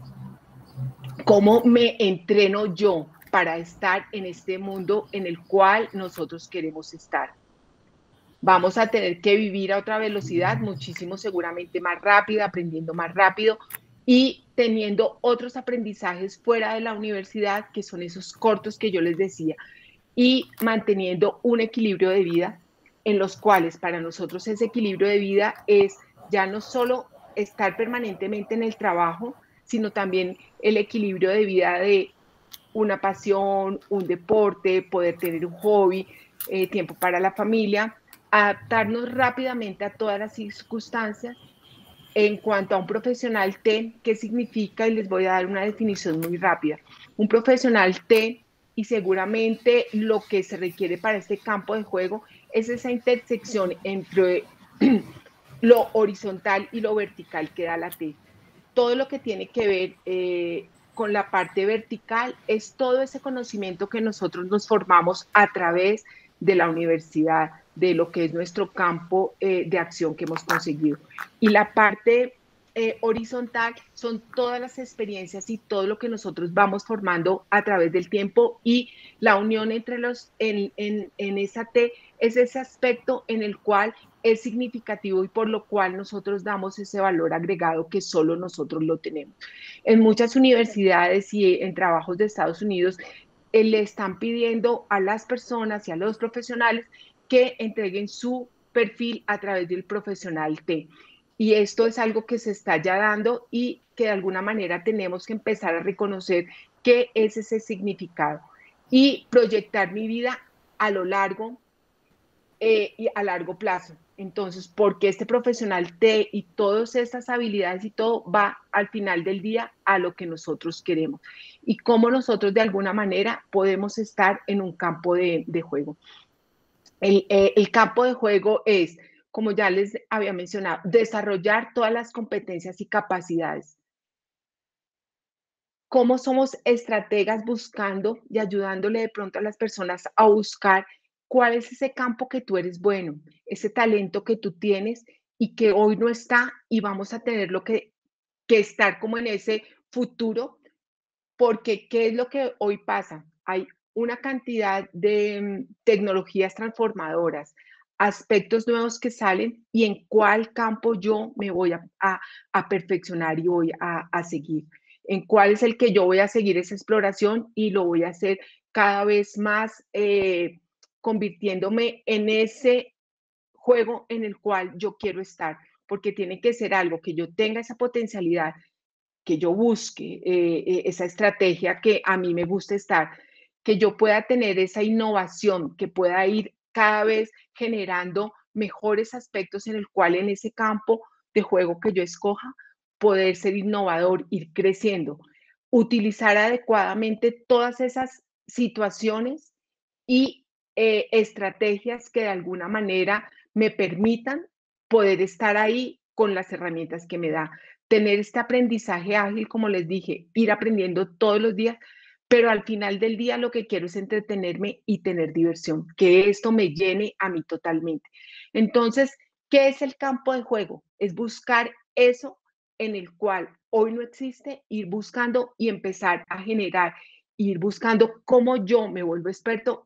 ¿Cómo me entreno yo para estar en este mundo en el cual nosotros queremos estar? Vamos a tener que vivir a otra velocidad, muchísimo seguramente más rápida, aprendiendo más rápido y teniendo otros aprendizajes fuera de la universidad, que son esos cortos que yo les decía, y manteniendo un equilibrio de vida en los cuales para nosotros ese equilibrio de vida es ya no solo estar permanentemente en el trabajo, sino también el equilibrio de vida de una pasión, un deporte, poder tener un hobby, tiempo para la familia, adaptarnos rápidamente a todas las circunstancias. En cuanto a un profesional T, ¿qué significa? Y les voy a dar una definición muy rápida. Un profesional T, y seguramente lo que se requiere para este campo de juego, es esa intersección entre lo horizontal y lo vertical que da la T. Todo lo que tiene que ver con la parte vertical es todo ese conocimiento que nosotros nos formamos a través de la universidad, de lo que es nuestro campo de acción que hemos conseguido. Y la parte horizontal son todas las experiencias y todo lo que nosotros vamos formando a través del tiempo y la unión entre los en esa T es ese aspecto en el cual es significativo y por lo cual nosotros damos ese valor agregado que solo nosotros lo tenemos. En muchas universidades y en trabajos de Estados Unidos le están pidiendo a las personas y a los profesionales que entreguen su perfil a través del profesional T. Y esto es algo que se está ya dando y que de alguna manera tenemos que empezar a reconocer qué es ese significado y proyectar mi vida a lo largo y a largo plazo. Entonces, porque este profesional T y todas estas habilidades y todo va al final del día a lo que nosotros queremos y cómo nosotros de alguna manera podemos estar en un campo de juego. El campo de juego es, como ya les había mencionado, desarrollar todas las competencias y capacidades. Cómo somos estrategas buscando y ayudándole de pronto a las personas a buscar cuál es ese campo que tú eres bueno, ese talento que tú tienes y que hoy no está y vamos a tenerlo que estar como en ese futuro, porque ¿qué es lo que hoy pasa? Hay una cantidad de tecnologías transformadoras, aspectos nuevos que salen y en cuál campo yo me voy a perfeccionar y voy a seguir. En cuál es el que yo voy a seguir esa exploración y lo voy a hacer cada vez más convirtiéndome en ese juego en el cual yo quiero estar, porque tiene que ser algo que yo tenga esa potencialidad, que yo busque esa estrategia que a mí me gusta estar, que yo pueda tener esa innovación, que pueda ir cada vez generando mejores aspectos en el cual en ese campo de juego que yo escoja, poder ser innovador, ir creciendo, utilizar adecuadamente todas esas situaciones y estrategias que de alguna manera me permitan poder estar ahí con las herramientas que me da. Tener este aprendizaje ágil, como les dije, ir aprendiendo todos los días, pero al final del día lo que quiero es entretenerme y tener diversión, que esto me llene a mí totalmente. Entonces, ¿qué es el campo de juego? Es buscar eso en el cual hoy no existe, ir buscando y empezar a generar, ir buscando cómo yo me vuelvo experto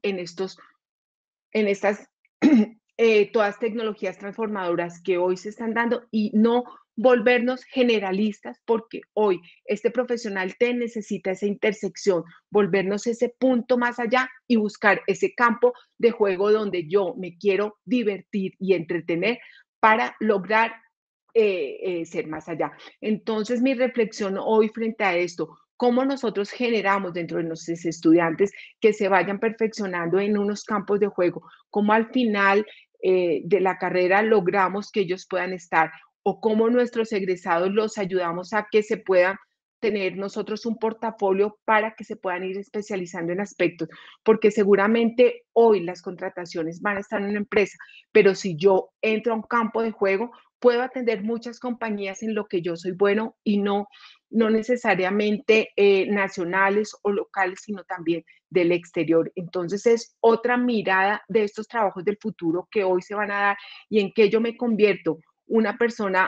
en estas todas tecnologías transformadoras que hoy se están dando y no volvernos generalistas porque hoy este profesional te necesita esa intersección, volvernos ese punto más allá y buscar ese campo de juego donde yo me quiero divertir y entretener para lograr ser más allá. Entonces, mi reflexión hoy frente a esto, cómo nosotros generamos dentro de nuestros estudiantes que se vayan perfeccionando en unos campos de juego, cómo al final de la carrera logramos que ellos puedan estar o cómo nuestros egresados los ayudamos a que se puedan tener nosotros un portafolio para que se puedan ir especializando en aspectos, porque seguramente hoy las contrataciones van a estar en una empresa, pero si yo entro a un campo de juego, puedo atender muchas compañías en lo que yo soy bueno y no necesariamente nacionales o locales, sino también del exterior. Entonces es otra mirada de estos trabajos del futuro que hoy se van a dar y en que yo me convierto una persona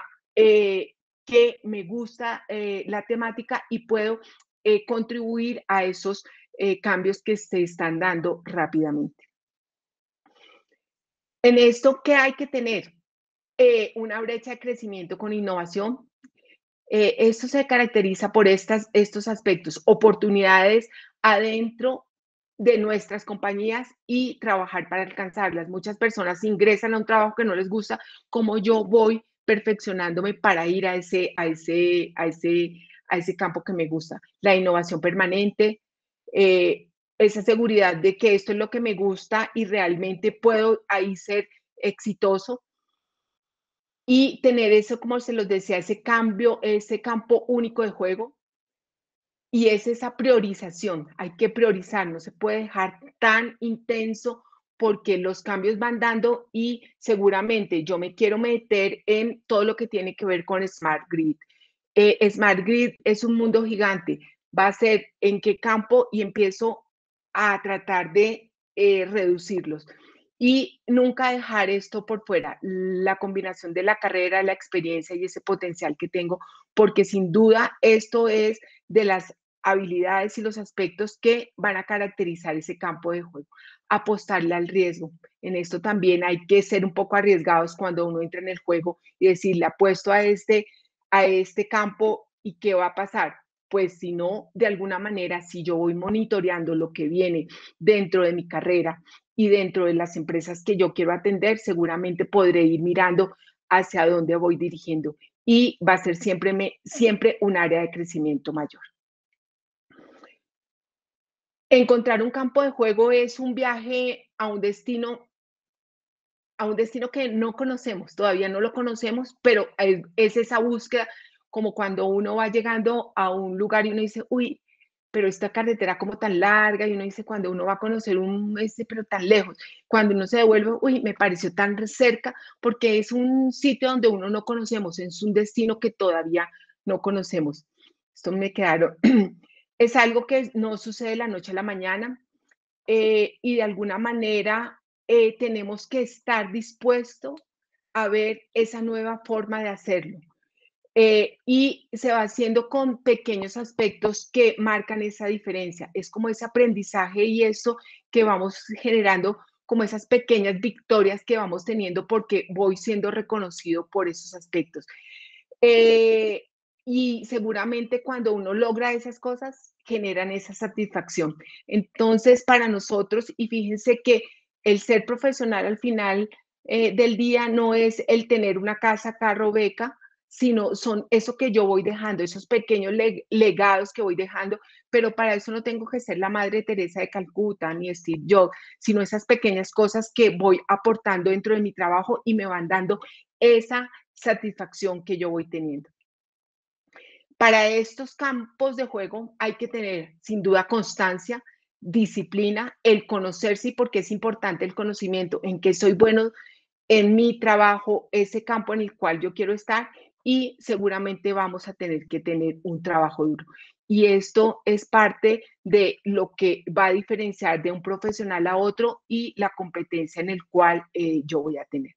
que me gusta la temática y puedo contribuir a esos cambios que se están dando rápidamente. En esto, ¿qué hay que tener? Una brecha de crecimiento con innovación. Esto se caracteriza por estos aspectos, oportunidades adentro de nuestras compañías y trabajar para alcanzarlas. Muchas personas ingresan a un trabajo que no les gusta, como yo voy perfeccionándome para ir a ese campo que me gusta. La innovación permanente, esa seguridad de que esto es lo que me gusta y realmente puedo ahí ser exitoso y tener eso, como se los decía, ese cambio, ese campo único de juego. Y es esa priorización, hay que priorizar, no se puede dejar tan intenso porque los cambios van dando y seguramente yo me quiero meter en todo lo que tiene que ver con Smart Grid. Smart Grid es un mundo gigante, va a ser en qué campo y empiezo a tratar de reducirlos y nunca dejar esto por fuera, la combinación de la carrera, la experiencia y ese potencial que tengo, porque sin duda esto es de las habilidades y los aspectos que van a caracterizar ese campo de juego. Apostarle al riesgo. En esto también hay que ser un poco arriesgados cuando uno entra en el juego y decir, le apuesto a este campo y qué va a pasar. Pues si no, de alguna manera, si yo voy monitoreando lo que viene dentro de mi carrera y dentro de las empresas que yo quiero atender, seguramente podré ir mirando hacia dónde voy dirigiendo y va a ser siempre un área de crecimiento mayor. Encontrar un campo de juego es un viaje a un destino que no conocemos, todavía no lo conocemos, pero es esa búsqueda como cuando uno va llegando a un lugar y uno dice, uy, pero esta carretera como tan larga, y uno dice, cuando uno va a conocer pero tan lejos, cuando uno se devuelve, uy, me pareció tan cerca, porque es un sitio donde uno no conocemos, es un destino que todavía no conocemos. Esto me quedaron, es algo que no sucede de la noche a la mañana, y de alguna manera tenemos que estar dispuestos a ver esa nueva forma de hacerlo. Y se va haciendo con pequeños aspectos que marcan esa diferencia. Es como ese aprendizaje y eso que vamos generando, como esas pequeñas victorias que vamos teniendo porque voy siendo reconocido por esos aspectos. Eh, y seguramente cuando uno logra esas cosas, generan esa satisfacción. Entonces, para nosotros, y fíjense que el ser profesional al final del día no es el tener una casa, carro, beca, sino son eso que yo voy dejando, esos pequeños legados que voy dejando, pero para eso no tengo que ser la Madre Teresa de Calcuta ni Steve Jobs, sino esas pequeñas cosas que voy aportando dentro de mi trabajo y me van dando esa satisfacción que yo voy teniendo. Para estos campos de juego hay que tener sin duda constancia, disciplina, el conocerse y por qué es importante el conocimiento, en qué soy bueno en mi trabajo, ese campo en el cual yo quiero estar y seguramente vamos a tener que tener un trabajo duro. Y esto es parte de lo que va a diferenciar de un profesional a otro y la competencia en el cual yo voy a tener.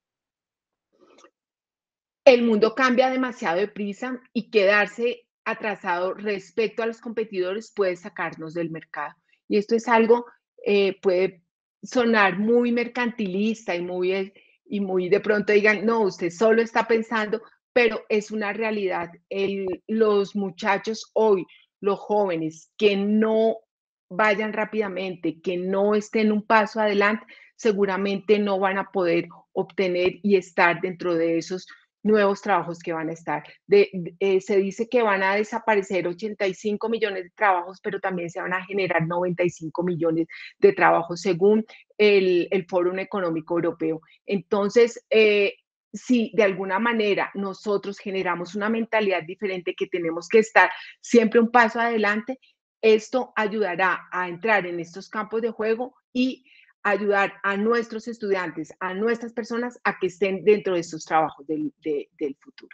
El mundo cambia demasiado deprisa y quedarse atrasado respecto a los competidores puede sacarnos del mercado. Y esto es algo, puede sonar muy mercantilista y muy de pronto digan, no, usted solo está pensando, pero es una realidad. Los muchachos hoy, los jóvenes que no vayan rápidamente, que no estén un paso adelante, seguramente no van a poder obtener y estar dentro de esos nuevos trabajos que van a estar. Se dice que van a desaparecer 85 millones de trabajos, pero también se van a generar 95 millones de trabajos según el Foro Económico Europeo. Entonces, si de alguna manera nosotros generamos una mentalidad diferente que tenemos que estar siempre un paso adelante, esto ayudará a entrar en estos campos de juego y ayudar a nuestros estudiantes, a nuestras personas a que estén dentro de estos trabajos del futuro.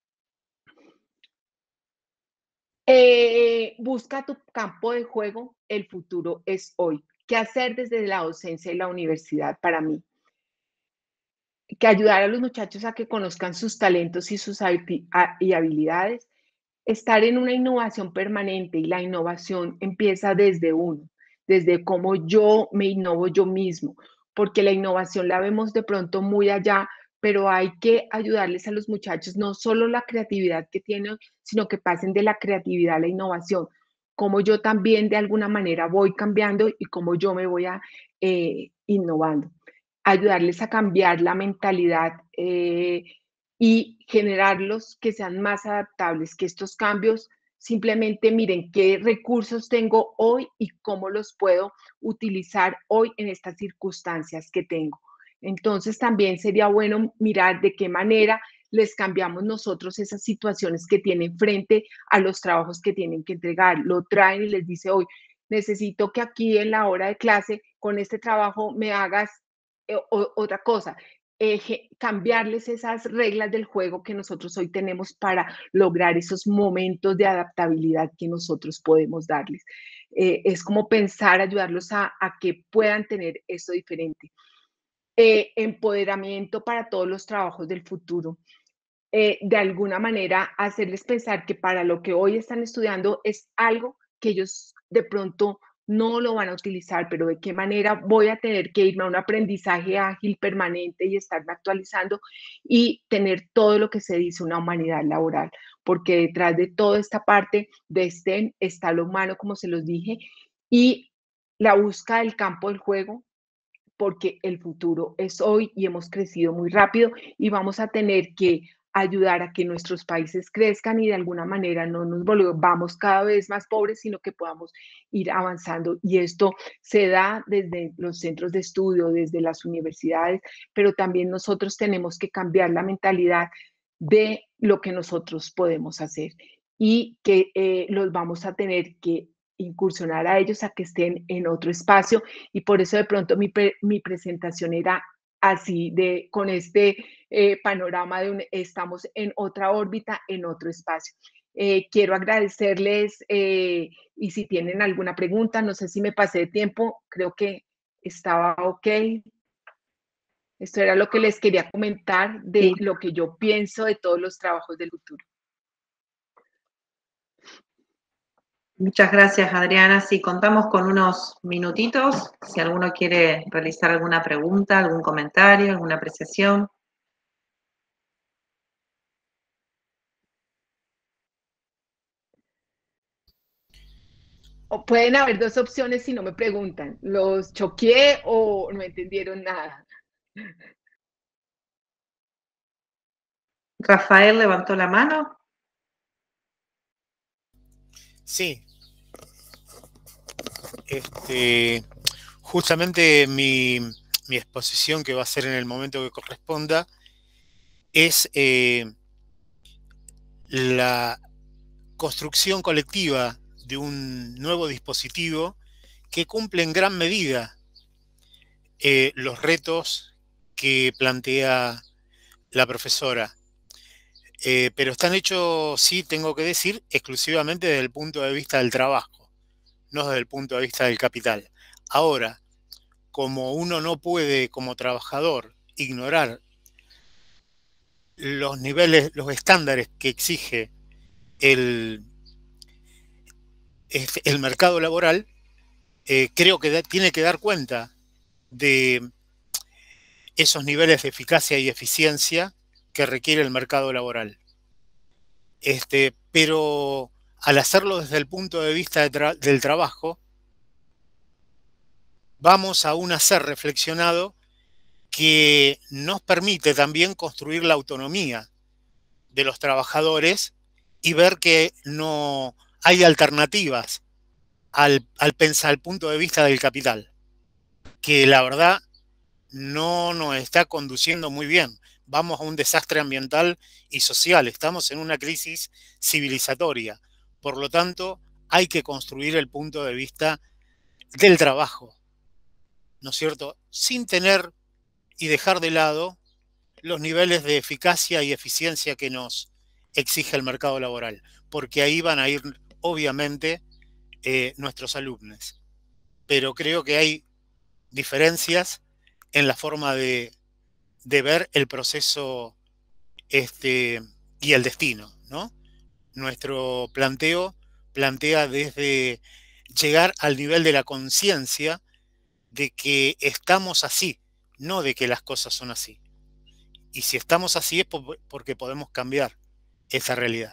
Busca tu campo de juego, el futuro es hoy. ¿Qué hacer desde la docencia y la universidad para mí? Que ayudar a los muchachos a que conozcan sus talentos y sus habilidades, estar en una innovación permanente y la innovación empieza desde uno, desde cómo yo me innovo yo mismo, porque la innovación la vemos de pronto muy allá, pero hay que ayudarles a los muchachos no solo la creatividad que tienen, sino que pasen de la creatividad a la innovación, como yo también de alguna manera voy cambiando y cómo yo me voy innovando, ayudarles a cambiar la mentalidad y generarlos que sean más adaptables, que estos cambios simplemente miren qué recursos tengo hoy y cómo los puedo utilizar hoy en estas circunstancias que tengo. Entonces también sería bueno mirar de qué manera les cambiamos nosotros esas situaciones que tienen frente a los trabajos que tienen que entregar. Lo traen y les dice hoy, necesito que aquí en la hora de clase con este trabajo me hagas otra cosa, cambiarles esas reglas del juego que nosotros hoy tenemos para lograr esos momentos de adaptabilidad que nosotros podemos darles. Es como pensar, ayudarlos a que puedan tener eso diferente. Empoderamiento para todos los trabajos del futuro. De alguna manera, hacerles pensar que para lo que hoy están estudiando es algo que ellos de pronto no lo van a utilizar, pero de qué manera voy a tener que irme a un aprendizaje ágil, permanente y estarme actualizando y tener todo lo que se dice una humanidad laboral, porque detrás de toda esta parte de STEM está lo humano, como se los dije, y la búsqueda del campo del juego, porque el futuro es hoy y hemos crecido muy rápido y vamos a tener que ayudar a que nuestros países crezcan y de alguna manera no nos volvamos cada vez más pobres, sino que podamos ir avanzando. Y esto se da desde los centros de estudio, desde las universidades, pero también nosotros tenemos que cambiar la mentalidad de lo que nosotros podemos hacer y que los vamos a tener que incursionar a ellos a que estén en otro espacio y por eso de pronto mi presentación era así, con este panorama de estamos en otra órbita, en otro espacio. Quiero agradecerles y si tienen alguna pregunta, no sé si me pasé de tiempo, creo que estaba ok. Esto era lo que les quería comentar de Sí. lo que yo pienso de todos los trabajos del futuro. Muchas gracias, Adriana. Sí, contamos con unos minutitos. Si alguno quiere realizar alguna pregunta, algún comentario, alguna apreciación. O pueden haber dos opciones si no me preguntan. ¿Los choqué o no entendieron nada? Rafael levantó la mano. Sí, justamente mi exposición, que va a ser en el momento que corresponda, es la construcción colectiva de un nuevo dispositivo que cumple en gran medida los retos que plantea la profesora. Pero están hechos, sí, tengo que decir, exclusivamente desde el punto de vista del trabajo, no desde el punto de vista del capital. Ahora, como uno no puede, como trabajador, ignorar los niveles, los estándares que exige el, el mercado laboral, creo que tiene que dar cuenta de esos niveles de eficacia y eficiencia que requiere el mercado laboral. Pero al hacerlo desde el punto de vista del trabajo, vamos aún a ser reflexionado que nos permite también construir la autonomía de los trabajadores y ver que no hay alternativas al punto de vista del capital, que la verdad no nos está conduciendo muy bien. Vamos a un desastre ambiental y social, estamos en una crisis civilizatoria. Por lo tanto, hay que construir el punto de vista del trabajo, ¿no es cierto? Sin tener y dejar de lado los niveles de eficacia y eficiencia que nos exige el mercado laboral, porque ahí van a ir, obviamente, nuestros alumnos. Pero creo que hay diferencias en la forma de ver el proceso y el destino, ¿no? Nuestro planteo plantea desde llegar al nivel de la conciencia de que estamos así, no de que las cosas son así. Y si estamos así es porque podemos cambiar esa realidad.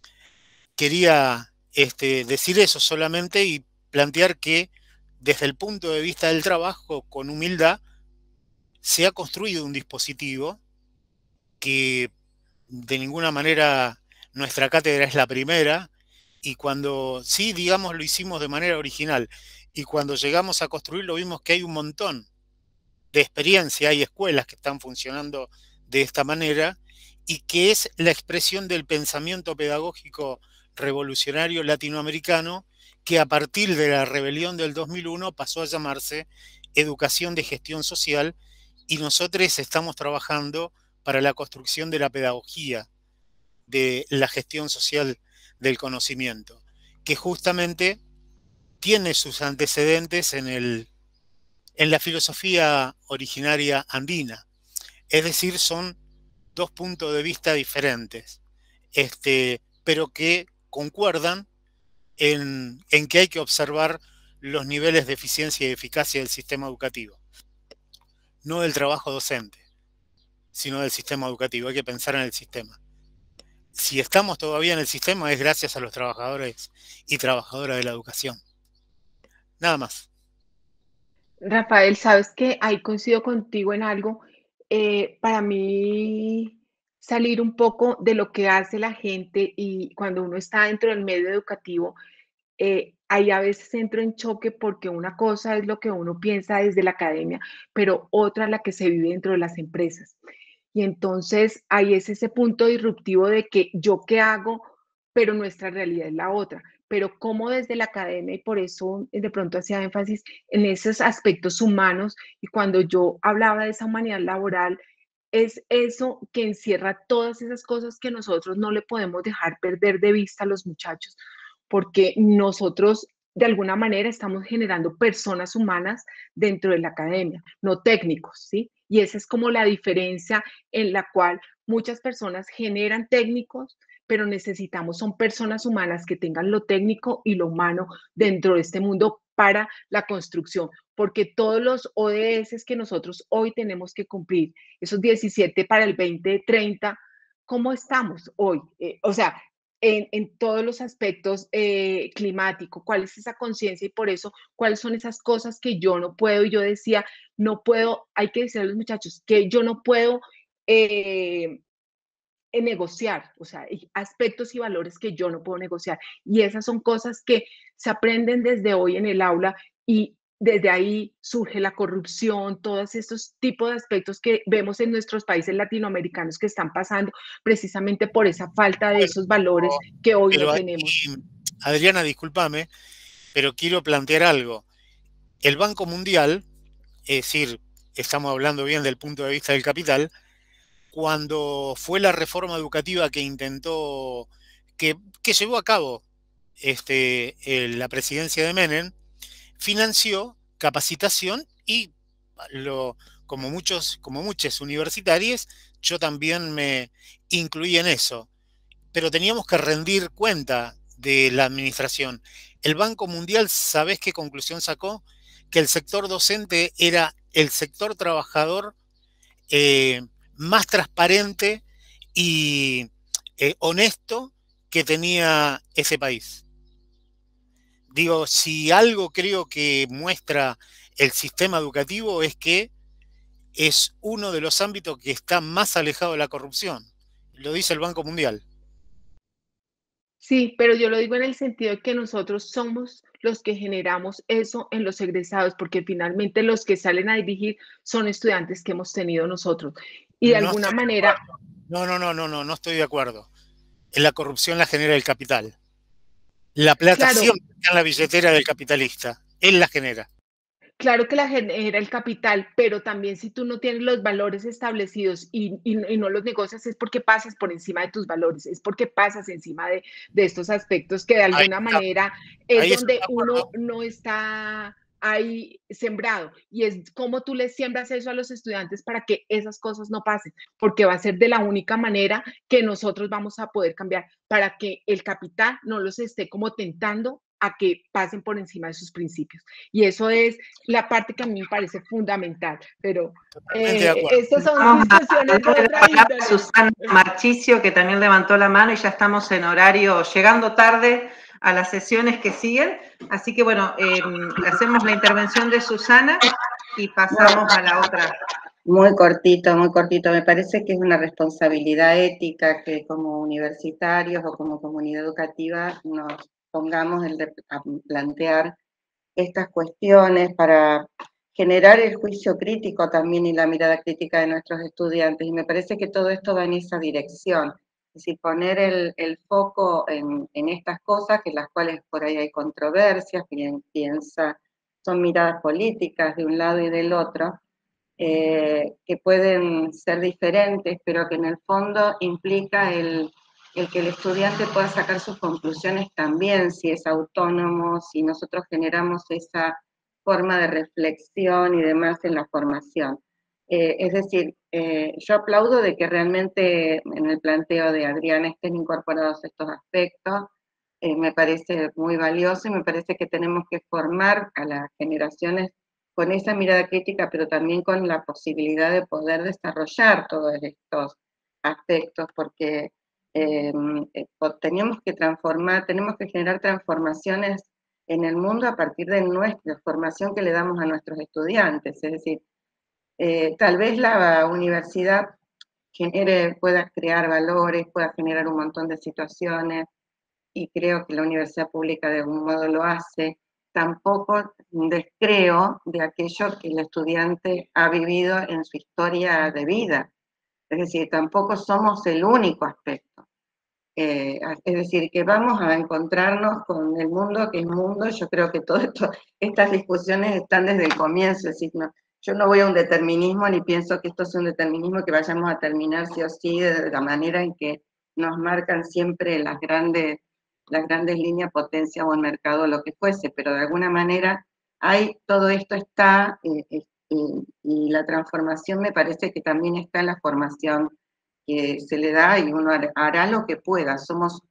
Quería decir eso solamente y plantear que desde el punto de vista del trabajo, con humildad, se ha construido un dispositivo que de ninguna manera nuestra cátedra es la primera, y cuando sí, digamos, lo hicimos de manera original, y cuando llegamos a construirlo vimos que hay un montón de experiencia, hay escuelas que están funcionando de esta manera, y que es la expresión del pensamiento pedagógico revolucionario latinoamericano, que a partir de la rebelión del 2001 pasó a llamarse Educación de Gestión Social, y nosotros estamos trabajando para la construcción de la pedagogía de la gestión social del conocimiento, que justamente tiene sus antecedentes en la filosofía originaria andina. Es decir, son dos puntos de vista diferentes, pero que concuerdan en que hay que observar los niveles de eficiencia y eficacia del sistema educativo, no del trabajo docente, sino del sistema educativo. Hay que pensar en el sistema. Si estamos todavía en el sistema es gracias a los trabajadores y trabajadoras de la educación. Nada más. Rafael, sabes que ahí coincido contigo en algo. Para mí, salir un poco de lo que hace la gente y cuando uno está dentro del medio educativo, ahí a veces entro en choque porque una cosa es lo que uno piensa desde la academia, pero otra es la que se vive dentro de las empresas. Y entonces ahí es ese punto disruptivo de que yo qué hago, pero nuestra realidad es la otra. Pero como desde la academia, y por eso de pronto hacía énfasis en esos aspectos humanos, y cuando yo hablaba de esa humanidad laboral, es eso que encierra todas esas cosas que nosotros no le podemos dejar perder de vista a los muchachos, porque nosotros de alguna manera estamos generando personas humanas dentro de la academia, no técnicos, ¿sí? Y esa es como la diferencia en la cual muchas personas generan técnicos, pero necesitamos son personas humanas que tengan lo técnico y lo humano dentro de este mundo para la construcción, porque todos los ODS que nosotros hoy tenemos que cumplir, esos 17 para el 2030, ¿cómo estamos hoy? O sea, en todos los aspectos climáticos, cuál es esa conciencia y por eso, cuáles son esas cosas que yo no puedo. Y yo decía, no puedo, hay que decirle a los muchachos que yo no puedo negociar, o sea, hay aspectos y valores que yo no puedo negociar. Y esas son cosas que se aprenden desde hoy en el aula y desde ahí surge la corrupción, todos estos tipos de aspectos que vemos en nuestros países latinoamericanos que están pasando precisamente por esa falta de Bueno, esos valores que hoy no pero ahí, tenemos. Adriana, discúlpame, pero quiero plantear algo. El Banco Mundial, es decir, estamos hablando bien del punto de vista del capital, cuando fue la reforma educativa que intentó, que llevó a cabo la presidencia de Menem, financió capacitación y como muchos universitarios, yo también me incluí en eso. Pero teníamos que rendir cuenta de la administración. El Banco Mundial, ¿sabés qué conclusión sacó? Que el sector docente era el sector trabajador eh, más transparente y honesto que tenía ese país. Digo, si algo creo que muestra el sistema educativo es que es uno de los ámbitos que está más alejado de la corrupción. Lo dice el Banco Mundial. Sí, pero yo lo digo en el sentido de que nosotros somos los que generamos eso en los egresados, porque finalmente los que salen a dirigir son estudiantes que hemos tenido nosotros. Y de No alguna estoy de manera, acuerdo. No estoy de acuerdo. La corrupción la genera el capital. La plata claro, siempre está en la billetera del capitalista. Él la genera. claro que la genera el capital, pero también si tú no tienes los valores establecidos y no los negocias, es porque pasas por encima de tus valores, es porque pasas encima de estos aspectos que de Ahí alguna estamos, manera es ahí estamos donde de uno acuerdo. no está ahí sembrado. Y es como tú les siembras eso a los estudiantes para que esas cosas no pasen, porque va a ser de la única manera que nosotros vamos a poder cambiar, para que el capital no los esté como tentando a que pasen por encima de sus principios. Y eso es la parte que a mí me parece fundamental, pero Totalmente de acuerdo. estas son Vamos a discusiones de darle la otra palabra a índole. Susana Marchicio, que también levantó la mano y ya estamos en horario, llegando tarde a las sesiones que siguen. Así que bueno, hacemos la intervención de Susana y pasamos a la otra. Muy cortito, muy cortito. Me parece que es una responsabilidad ética que como universitarios o como comunidad educativa nos pongamos a plantear estas cuestiones para generar el juicio crítico también y la mirada crítica de nuestros estudiantes. Y me parece que todo esto va en esa dirección. Es decir, poner el foco en estas cosas, que las cuales por ahí hay controversias, quien piensa, son miradas políticas de un lado y del otro, que pueden ser diferentes, pero que en el fondo implica el que el estudiante pueda sacar sus conclusiones también, si es autónomo, si nosotros generamos esa forma de reflexión y demás en la formación. Es decir, yo aplaudo de que realmente en el planteo de Adriana estén incorporados estos aspectos, me parece muy valioso y me parece que tenemos que formar a las generaciones con esa mirada crítica, pero también con la posibilidad de poder desarrollar todos estos aspectos, porque tenemos que transformar, tenemos que generar transformaciones en el mundo a partir de nuestra formación que le damos a nuestros estudiantes. Es decir, tal vez la universidad pueda crear valores, pueda generar un montón de situaciones, y creo que la universidad pública de algún modo lo hace. Tampoco descreo de aquello que el estudiante ha vivido en su historia de vida. Es decir, tampoco somos el único aspecto. Es decir, que vamos a encontrarnos con el mundo que es mundo. Yo creo que todo esto, estas discusiones están desde el comienzo. Es decir, no, yo no voy a un determinismo ni pienso que esto sea un determinismo que vayamos a terminar sí o sí de la manera en que nos marcan siempre las grandes líneas, potencia o el mercado, lo que fuese, pero de alguna manera todo esto está, y la transformación me parece que también está en la formación que se le da y uno hará lo que pueda. Somos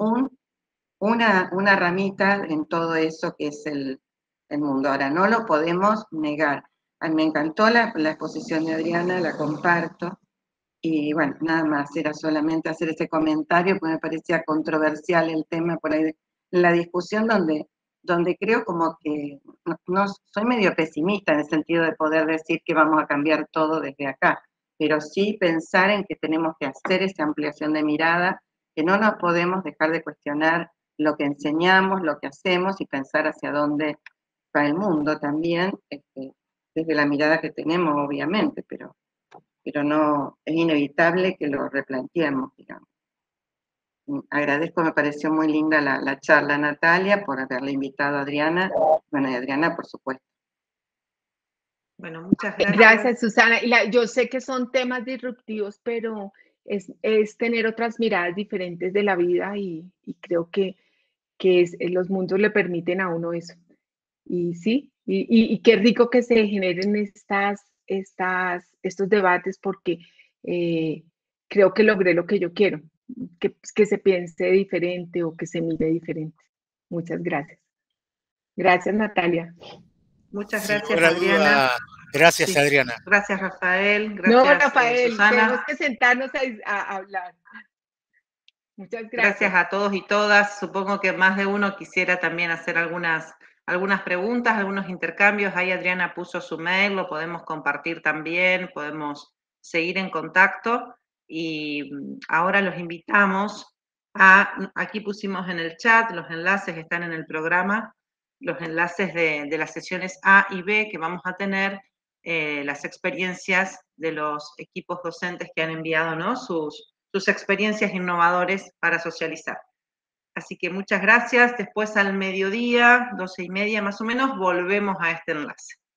una ramita en todo eso que es el mundo. Ahora, no lo podemos negar. A mí me encantó la exposición de Adriana, la comparto. Y bueno, nada más, era solamente hacer ese comentario, porque me parecía controversial el tema por ahí, la discusión donde creo como que no, soy medio pesimista en el sentido de poder decir que vamos a cambiar todo desde acá. pero sí pensar en que tenemos que hacer esa ampliación de mirada, que no nos podemos dejar de cuestionar lo que enseñamos, lo que hacemos y pensar hacia dónde va el mundo también, desde la mirada que tenemos, obviamente, pero no, es inevitable que lo replanteemos, digamos. Agradezco, me pareció muy linda la charla, Natalia, por haberle invitado a Adriana, bueno, y Adriana, por supuesto. Bueno, muchas gracias. Gracias, Susana. Yo sé que son temas disruptivos, pero es tener otras miradas diferentes de la vida y creo que los mundos le permiten a uno eso. Y sí, y qué rico que se generen estos debates porque creo que logré lo que yo quiero, que se piense diferente o que se mire diferente. Muchas gracias. Gracias, Natalia. Muchas gracias, Adriana. Gracias, sí. Adriana. Gracias, Rafael. Gracias, no, Rafael, Susana. Tenemos que sentarnos a hablar. Muchas gracias. Gracias a todos y todas. Supongo que más de uno quisiera también hacer algunas preguntas, algunos intercambios. Ahí Adriana puso su mail, lo podemos compartir también, podemos seguir en contacto. Y ahora los invitamos aquí pusimos en el chat, los enlaces están en el programa, los enlaces de las sesiones A y B que vamos a tener, las experiencias de los equipos docentes que han enviado, ¿no?, sus experiencias innovadoras para socializar. Así que muchas gracias. Después al mediodía, 12:30 más o menos, volvemos a este enlace.